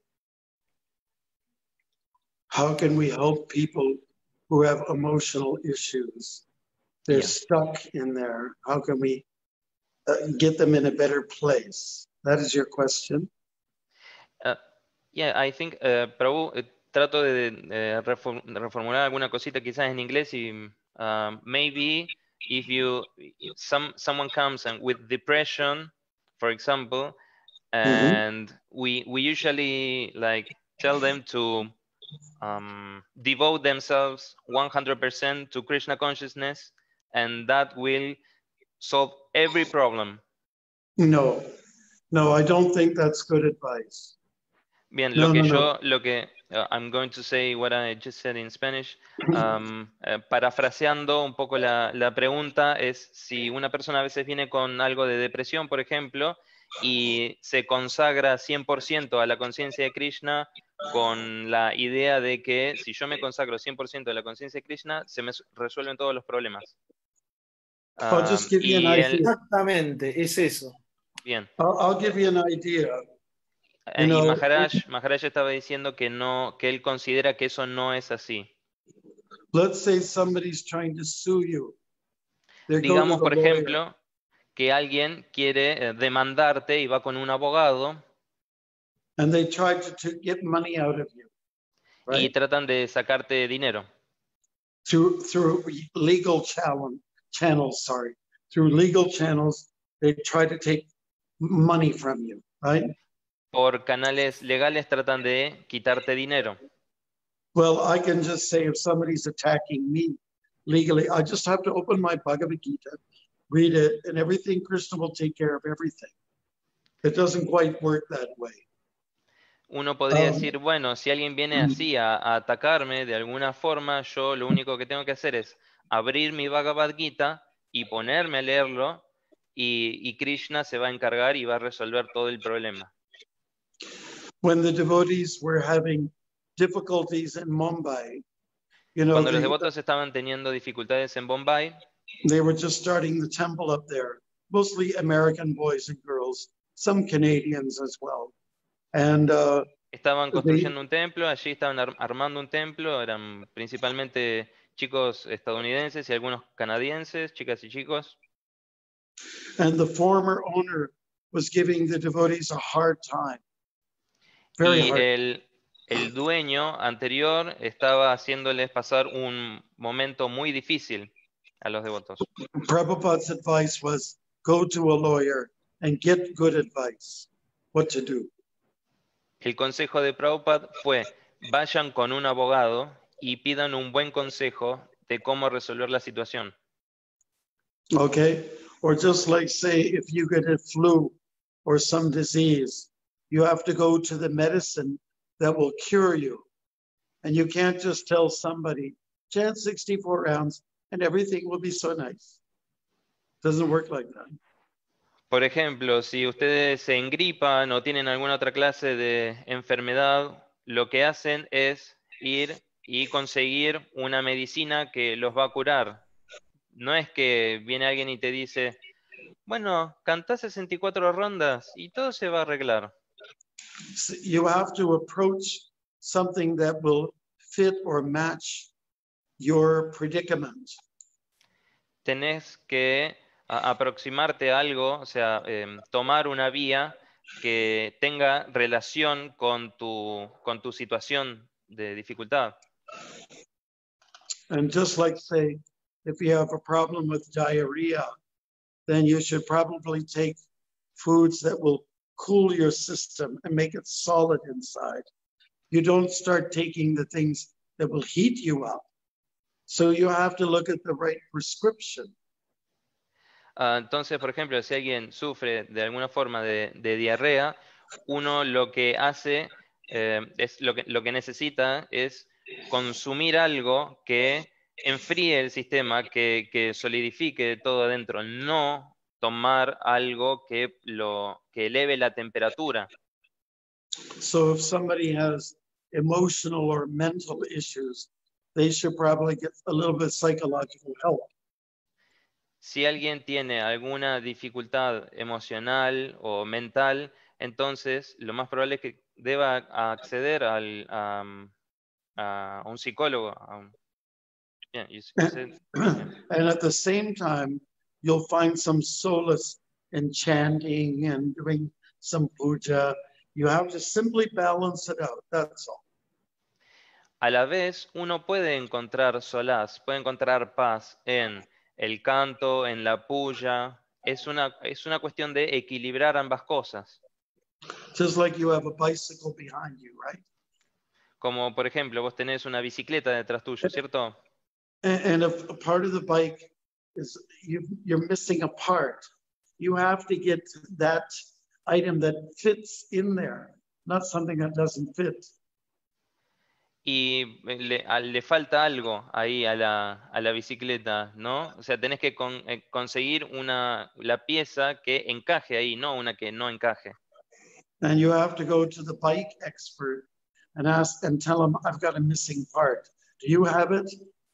How can we help people who have emotional issues? They're Yeah. stuck in there. How can we uh, get them in a better place? That is your question. Uh, yeah, I think, uh, Prabhu, eh, trato de eh, reform- reformular alguna cosita quizás en inglés y um, maybe if you some someone comes and with depression, for example, and we we usually like tell them to um, devote themselves one hundred percent to Krishna consciousness, and that will solve every problem. No, no, I don't think that's good advice. Bien, No, lo que no, no. yo, lo que, uh, I'm going to say what I just said in Spanish. Um, eh, parafraseando un poco la, la pregunta es si una persona a veces viene con algo de depresión, por ejemplo, y se consagra cien por ciento a la conciencia de Krishna con la idea de que si yo me consagro cien por ciento a la conciencia de Krishna, se me s- resuelven todos los problemas. I'll just Um, give you an y idea. él, Exactamente, es eso. bien. I'll, I'll give you an idea. Eh, You y know, Maharaj, Maharaj estaba diciendo que no, que él considera que eso no es así. let's say somebody's trying to sue you. They go to Digamos, the por lawyer ejemplo, que alguien quiere eh, demandarte y va con un abogado and they try to, to get money out of you, y right? tratan de sacarte dinero Through through legal channel, channels, sorry. Through legal channels, they try to take money from you, right? por canales legales, tratan de quitarte dinero. Well, I can just say if somebody's attacking me legally, I just have to open my Bhagavad Gita, read it, and everything, Krishna will take care of everything. It doesn't quite work that way. Uno podría Um, decir, bueno, si alguien viene así a, a atacarme de alguna forma, yo lo único que tengo que hacer es abrir mi Bhagavad Gita y ponerme a leerlo y, y Krishna se va a encargar y va a resolver todo el problema. when the devotees were having difficulties in Mumbai, you know, Cuando los they, devotos estaban teniendo dificultades en Bombay, they were just starting the temple up there, mostly American boys and girls, some Canadians as well. And uh, estaban they, construyendo un templo, allí estaban ar- armando un templo, eran principalmente chicos estadounidenses y algunos canadienses, chicas y chicos. and the former owner was giving the devotees a hard time, very Y hard. el, el dueño anterior estaba haciéndoles pasar un momento muy difícil a los devotos. Prabhupada's advice was go to a lawyer and get good advice, what to do. El consejo de Prabhupada fue, vayan con un abogado y pidan un buen consejo de cómo resolver la situación. Okay? Or just like say, if you get a flu or some disease, you have to go to the medicine that will cure you. And you can't just tell somebody, chant sixty-four rounds and everything will be so nice. Doesn't work like that. Por ejemplo, si ustedes se engripan o tienen alguna otra clase de enfermedad, lo que hacen es ir y conseguir una medicina que los va a curar. No es que viene alguien y te dice, bueno, cantá sesenta y cuatro rondas y todo se va a arreglar. So you have to approach something that will fit or match your predicament. Tenés que a- aproximarte a algo, o sea, em, tomar una vía que tenga relación con tu, con tu situación de dificultad. And just like say, if you have a problem with diarrhea, then you should probably take foods that will cool your system and make it solid inside. You don't start taking the things that will heat you up. So you have to look at the right prescription. Ah, entonces, por ejemplo, si alguien sufre de alguna forma de, de diarrea, uno lo que hace, eh, es lo que, lo que necesita es consumir algo que enfríe el sistema, que, que solidifique todo adentro, no tomar algo que, lo, que eleve la temperatura. So if somebody has emotional or mental issues, they should probably get a little bit of psychological help. Si alguien tiene alguna dificultad emocional o mental, entonces lo más probable es que deba acceder al, a, a un psicólogo. a un- yeah, you s- you said- yeah. And at the same time, you'll find some solace in chanting and doing some puja. You have to simply balance it out. That's all. A la vez, uno puede encontrar solaz, puede encontrar paz en el canto, en la puya. Es una, es una cuestión de equilibrar ambas cosas. Just like you have a bicycle behind you, right? Como por ejemplo, vos tenés una bicicleta detrás tuyo, ¿cierto? And, and if a part of the bike is you, you're missing a part, you have to get that item that fits in there, not something that doesn't fit. Y le, a- le falta algo ahí a la, a la bicicleta, ¿no? O sea, tenés que con- eh, conseguir una, la pieza que encaje ahí, no una que no encaje. And you have to go to the bike expert and ask and tell them, I've got a missing part. Do you have it?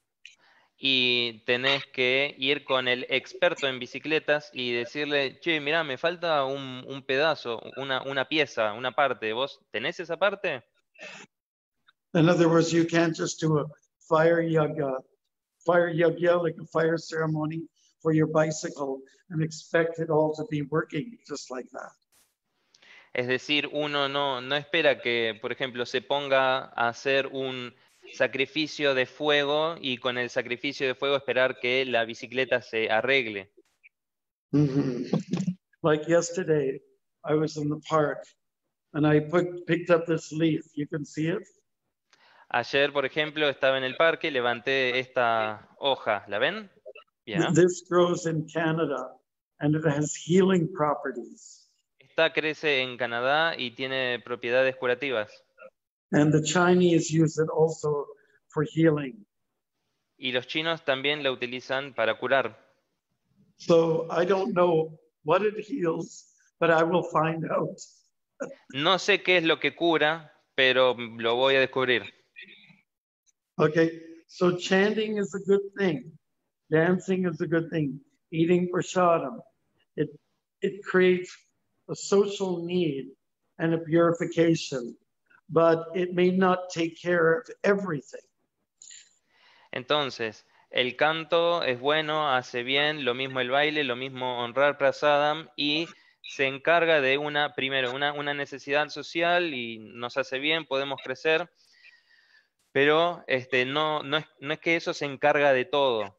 Y tenés que ir con el experto en bicicletas y decirle, che, mirá, me falta un, un pedazo, una, una pieza, una parte. ¿Vos tenés esa parte? In other words, you can't just do a fire yagya, fire yagya, like a fire ceremony for your bicycle and expect it all to be working just like that. Es decir, uno no, no espera que, por ejemplo, se ponga a hacer un sacrificio de fuego y con el sacrificio de fuego esperar que la bicicleta se arregle. Mhm. Like yesterday, I was in the park and I put, picked up this leaf. You can see it? Ayer, por ejemplo, estaba en el parque, levanté esta hoja, ¿la ven? Bien. This grows in Canada and it has healing properties. Esta crece en Canadá y tiene propiedades curativas. And the Chinese use it also for healing. Y los chinos también la utilizan para curar. So I don't know what it heals, but I will find out. No sé qué es lo que cura, pero lo voy a descubrir. Okay, so chanting is a good thing. Dancing is a good thing. Eating prasadam. It, it creates a social need and a purification, but it may not take care of everything. Entonces, el canto es bueno, hace bien, lo mismo el baile, lo mismo honrar prasadam y se encarga de una, primero, una, una necesidad social y nos hace bien, podemos crecer, pero este, no, no, es, no es que eso se encarga de todo.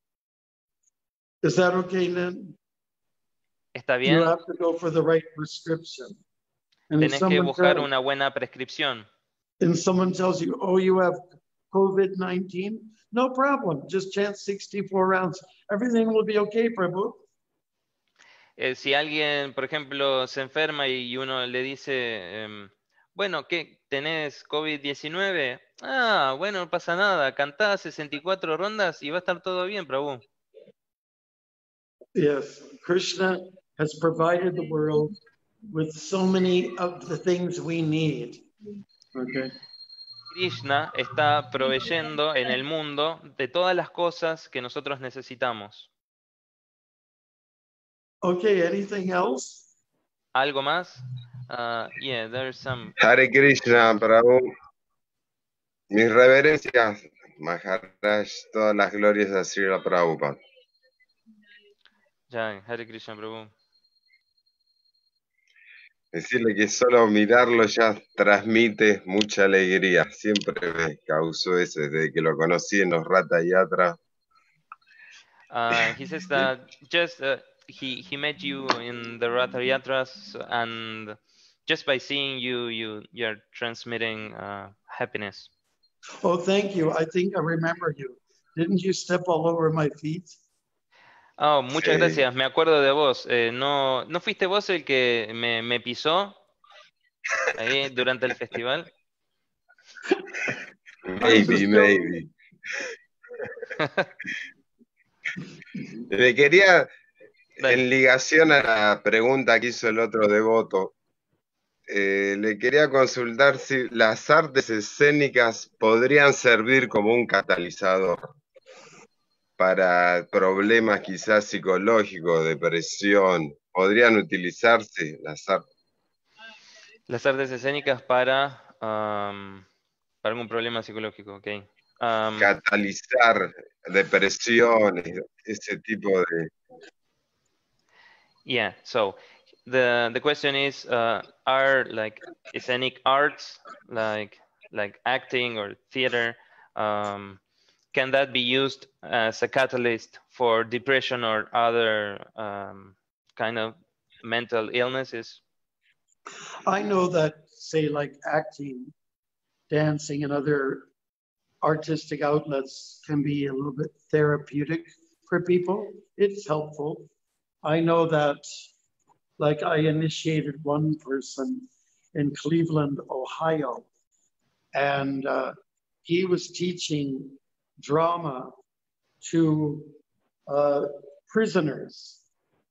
Is that okay, Nan? ¿Está You bien? have to go for the right prescription. And if Tenés que someone, buscar tells, una buena prescripción. and someone tells you, oh, you have COVID nineteen, no problem. Just chant sixty-four rounds. Everything will be okay, Prabhu. Eh, si alguien, por ejemplo, se enferma y uno le dice, em, bueno, ¿qué? ¿Tenés COVID diecinueve? Ah, bueno, no pasa nada, cantá sesenta y cuatro rondas y va a estar todo bien, Prabhu. Yes, Krishna has provided the world with so many of the things we need. Okay. Krishna está proveyendo en el mundo de todas las cosas que nosotros necesitamos. Okay, anything else? ¿Algo más? Uh, yeah, there's some... Hare Krishna, Prabhu. Mis reverencias, Maharaj, todas las glorias a Srila Prabhupada. Ya, Hare Krishna, Prabhu. Decirle que solo mirarlo ya transmite mucha alegría. Siempre me causó eso desde que lo conocí en los Rata Yatra. Uh, he says that just uh, he he met you in the Ratha Yatras, and just by seeing you, you you're transmitting uh, happiness. Oh, thank you. I think I remember you. Didn't you step all over my feet? Oh, muchas Sí. gracias. Me acuerdo de vos. Eh, no, ¿no fuiste vos el que me, me pisó ahí durante el festival? Maybe, maybe. Le quería, Dale. en ligación a la pregunta que hizo el otro devoto, eh, le quería consultar si las artes escénicas podrían servir como un catalizador para problemas quizás psicológicos, depresión. ¿Podrían utilizarse las artes? Las artes escénicas para, um, para algún problema psicológico, ok. Um, Catalizar depresiones, ese tipo de... yeah, so the the question is, uh, are like scenic arts, like like acting or theater, um, can that be used as a catalyst for depression or other um, kind of mental illnesses? I know that, say, like acting, dancing, and other artistic outlets can be a little bit therapeutic for people. It's helpful. I know that, like, I initiated one person in Cleveland, Ohio, and uh, he was teaching drama to uh, prisoners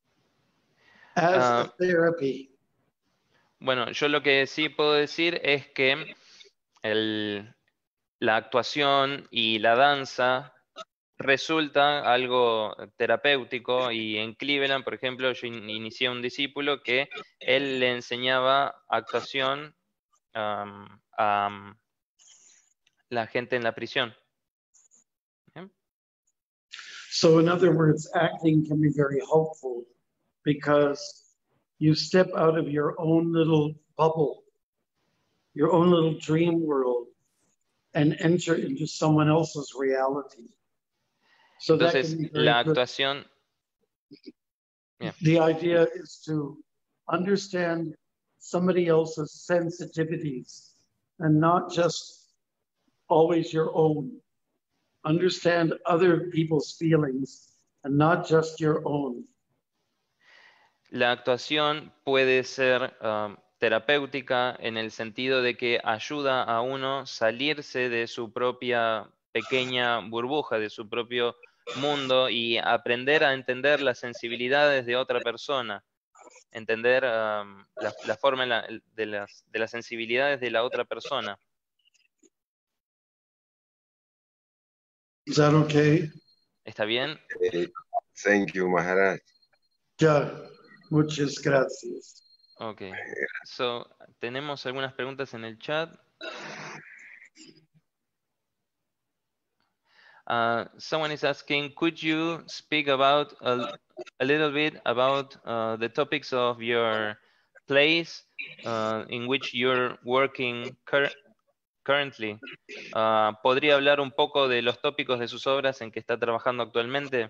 as Uh, a therapy. Bueno, yo lo que sí puedo decir es que el, la actuación y la danza resulta algo terapéutico, y en Cleveland, por ejemplo, yo in- inicié un discípulo que él le enseñaba actuación um, a um, la gente en la prisión. ¿Bien? So, in other words, acting can be very helpful because you step out of your own little bubble, your own little dream world, and enter into someone else's reality. So that Entonces, can be very la good. actuación, yeah. The idea is to understand somebody else's sensitivities and not just always your own. Understand other people's feelings and not just your own. La actuación puede ser um, terapéutica en el sentido de que ayuda a uno salirse de su propia pequeña burbuja, de su propio mundo, y aprender a entender las sensibilidades de otra persona, entender um, la, la forma en la- de, las, de las sensibilidades de la otra persona. Is that okay? ¿Está bien? Eh, thank you, Maharaj. Yeah. Muchas gracias. Ok. So, tenemos algunas preguntas en el chat. Uh, someone is asking, could you speak about a, a little bit about uh, the topics of your plays uh, in which you're working cur currently? Uh, ¿podría hablar un poco de los tópicos de sus obras en que está trabajando actualmente?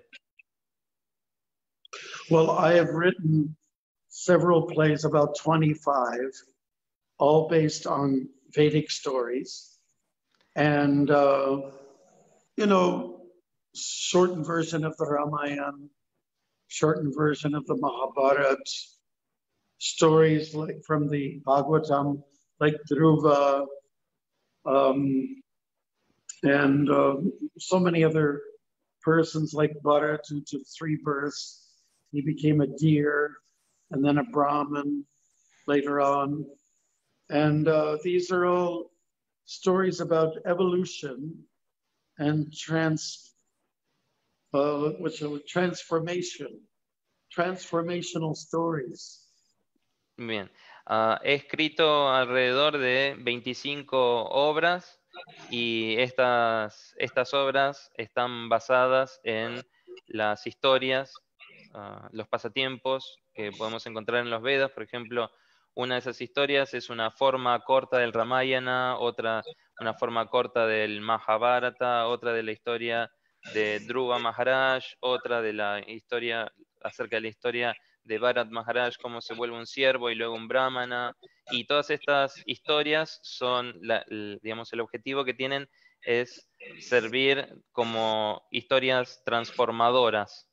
Well, I have written several plays, about twenty-five, all based on Vedic stories. And, uh, you know, shortened version of the Ramayana, shortened version of the Mahabharata, stories like from the Bhagavatam, like Dhruva, um, and um, so many other persons like Bharat, who took three births. He became a deer and then a Brahmin later on. And uh, these are all stories about evolution and trans, uh, what's it, transformation, transformational stories. Bien. Uh, he escrito alrededor de veinticinco obras, y estas, estas obras están basadas en las historias, uh, los pasatiempos que podemos encontrar en los Vedas. Por ejemplo, una de esas historias es una forma corta del Ramayana, otra una forma corta del Mahabharata, otra de la historia de Dhruva Maharaj, otra de la historia acerca de la historia de Bharat Maharaj, cómo se vuelve un siervo y luego un brahmana. Y todas estas historias son, la, el, digamos, el objetivo que tienen es servir como historias transformadoras.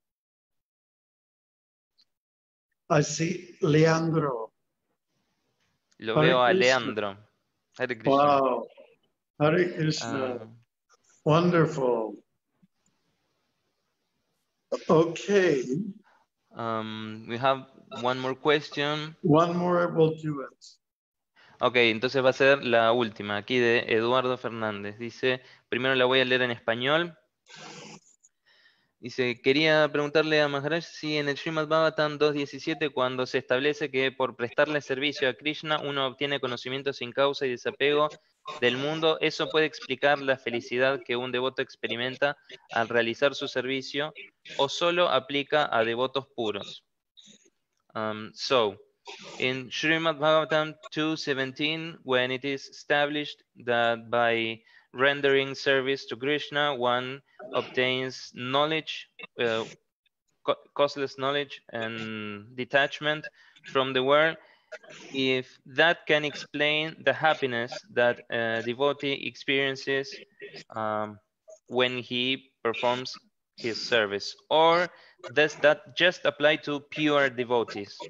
I see Leandro. Lo Hare veo a Krishna. Leandro. Hare Krishna. Wow. Hare Krishna. Ah, Wonderful. Okay. Um, we have one more question. One more will do it. Ok, entonces va a ser la última, aquí de Eduardo Fernández. Dice, primero la voy a leer en español. Dice, quería preguntarle a Maharaj si en el Srimad Bhagavatam dos diecisiete, cuando se establece que por prestarle servicio a Krishna uno obtiene conocimiento sin causa y desapego del mundo, ¿eso puede explicar la felicidad que un devoto experimenta al realizar su servicio o solo aplica a devotos puros? Um, so, in Srimad Bhagavatam two seventeen, when it is established that by rendering service to Krishna, one obtains knowledge, uh, co costless knowledge and detachment from the world, if that can explain the happiness that a devotee experiences um, when he performs his service, or does that just apply to pure devotees?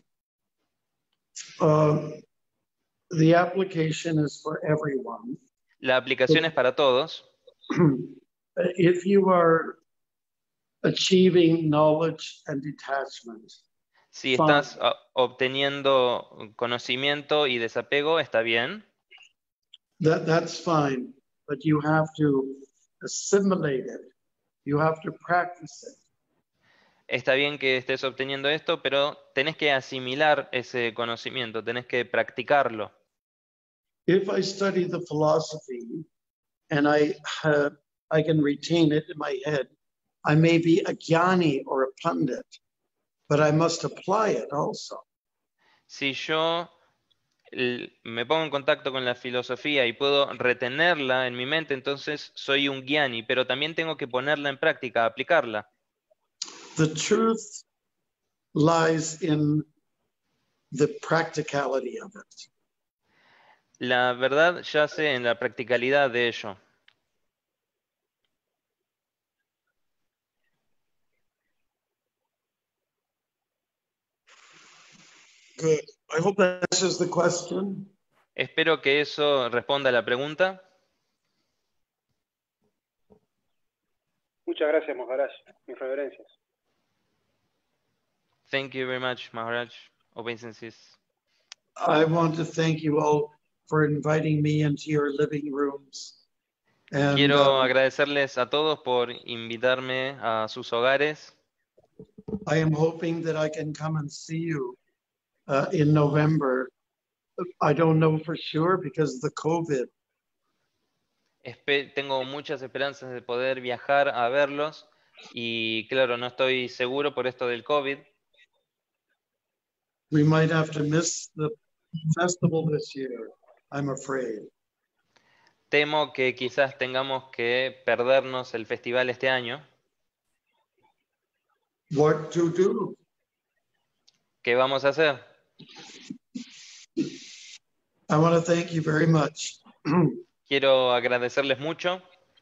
Uh, the application is for everyone. La aplicación es para todos. If you are achieving knowledge and detachment, si estás uh, obteniendo conocimiento y desapego, está bien. That, that's fine, but you have to assimilate it. You have to practice it. Está bien que estés obteniendo esto, pero tenés que asimilar ese conocimiento, tenés que practicarlo. If I study the philosophy and I have, I can retain it in my head, I may be a jnani or a pandit, but I must apply it also. Si yo me pongo en contacto con la filosofía y puedo retenerla en mi mente, entonces soy un jnani, pero también tengo que ponerla en práctica, aplicarla. The truth lies in the practicality of it. La verdad yace en la practicalidad de ello. Good. I hope that answers the question. Espero que eso responda a la pregunta. Muchas gracias, Maharaj. Mis reverencias. Thank you very much, Maharaj. Obeisances. I want to thank you all for inviting me into your living rooms. And, Quiero um, agradecerles a todos por invitarme a sus hogares. I am hoping that I can come and see you uh, in November. I don't know for sure because of the COVID. Espe- tengo muchas esperanzas de poder viajar a verlos y claro, no estoy seguro por esto del COVID. We might have to miss the festival this year, I'm afraid. Temo que quizás tengamos que perdernos el festival este año. What to do? ¿Qué vamos a hacer? I want to thank you very much. Quiero agradecerles mucho.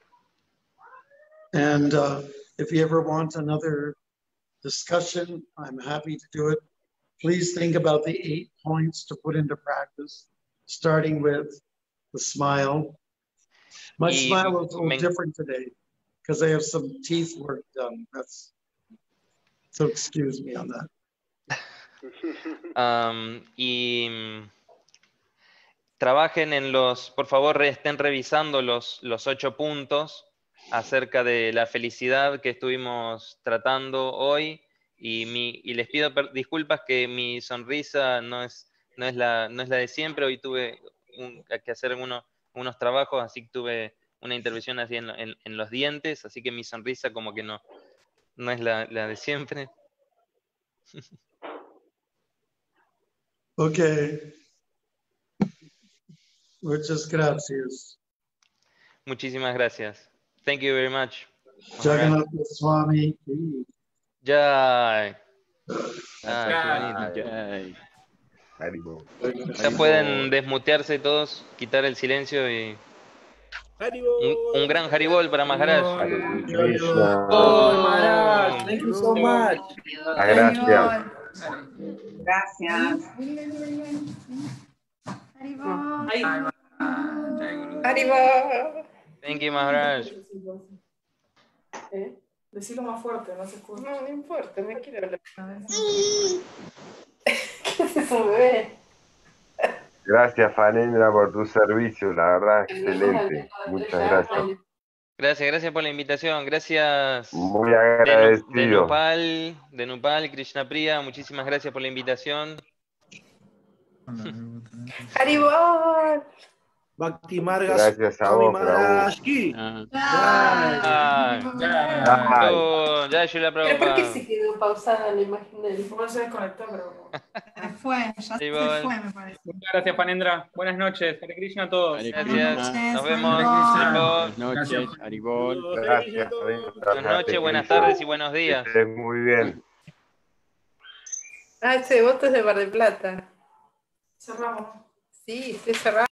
And uh, if you ever want another discussion, I'm happy to do it. Please think about the eight points to put into practice, starting with the smile. My Y smile is a little me- different today because I have some teeth work done. That's so excuse me on that. Um, y mm, trabajen en los, por favor, re- estén revisando los, los ocho puntos acerca de la felicidad que estuvimos tratando hoy y, mi, y les pido per- disculpas que mi sonrisa no es, no es, la, no es la de siempre. Hoy tuve un- que hacer uno- unos trabajos, así que tuve una intervención así en, lo- en- en los dientes, así que mi sonrisa como que no, no es la, la de siempre. Okay. Muchas gracias. Muchísimas gracias. Thank you very much. Jagannath Swami. Ya. Ah, qué bonito. Ay. Haribo. Ya pueden desmutearse todos, quitar el silencio y un, un gran haribol para Maharaj. Hare Krishna. Oh, Maharaj, thank you so much. Ah, gracias. Gracias. Ay. Arriba. Thank you, Maharaj. Decilo más fuerte, no se escucha. No, no importa, me quiero hablar. A ver. ¿Qué es eso, bebé? Gracias, Fanendra, por tu servicio, la verdad, excelente. Muchas gracias. Gracias, gracias por la invitación. Gracias Muy de, Nu- de agradecido. Nupal, de Nupal, Krishna Priya. Muchísimas gracias por la invitación. ¡Haribol! Bhakti Marga Gracias a Swami vos, Maharaj Prabhu. ki. Ah, Ah, Ay, oh, ya yo la ¿Pero por qué Prabhupada. se quedó pausada la imagen de él? ¿Cómo se desconectó? Pero... Se fue, ya se Igual. fue, me parece. Muchas gracias, Fanendra. Buenas noches. Hare Krishna a todos. Hare Gracias. Krishna. Nos Hare vemos. Krishna. Tipo. Buenas noches, Haribol. gracias, Buenas noches, buenas tardes y buenos Que días. estés muy bien. Ah, ese voto es de Mar del Plata. Cerramos. Sí, estoy cerrado.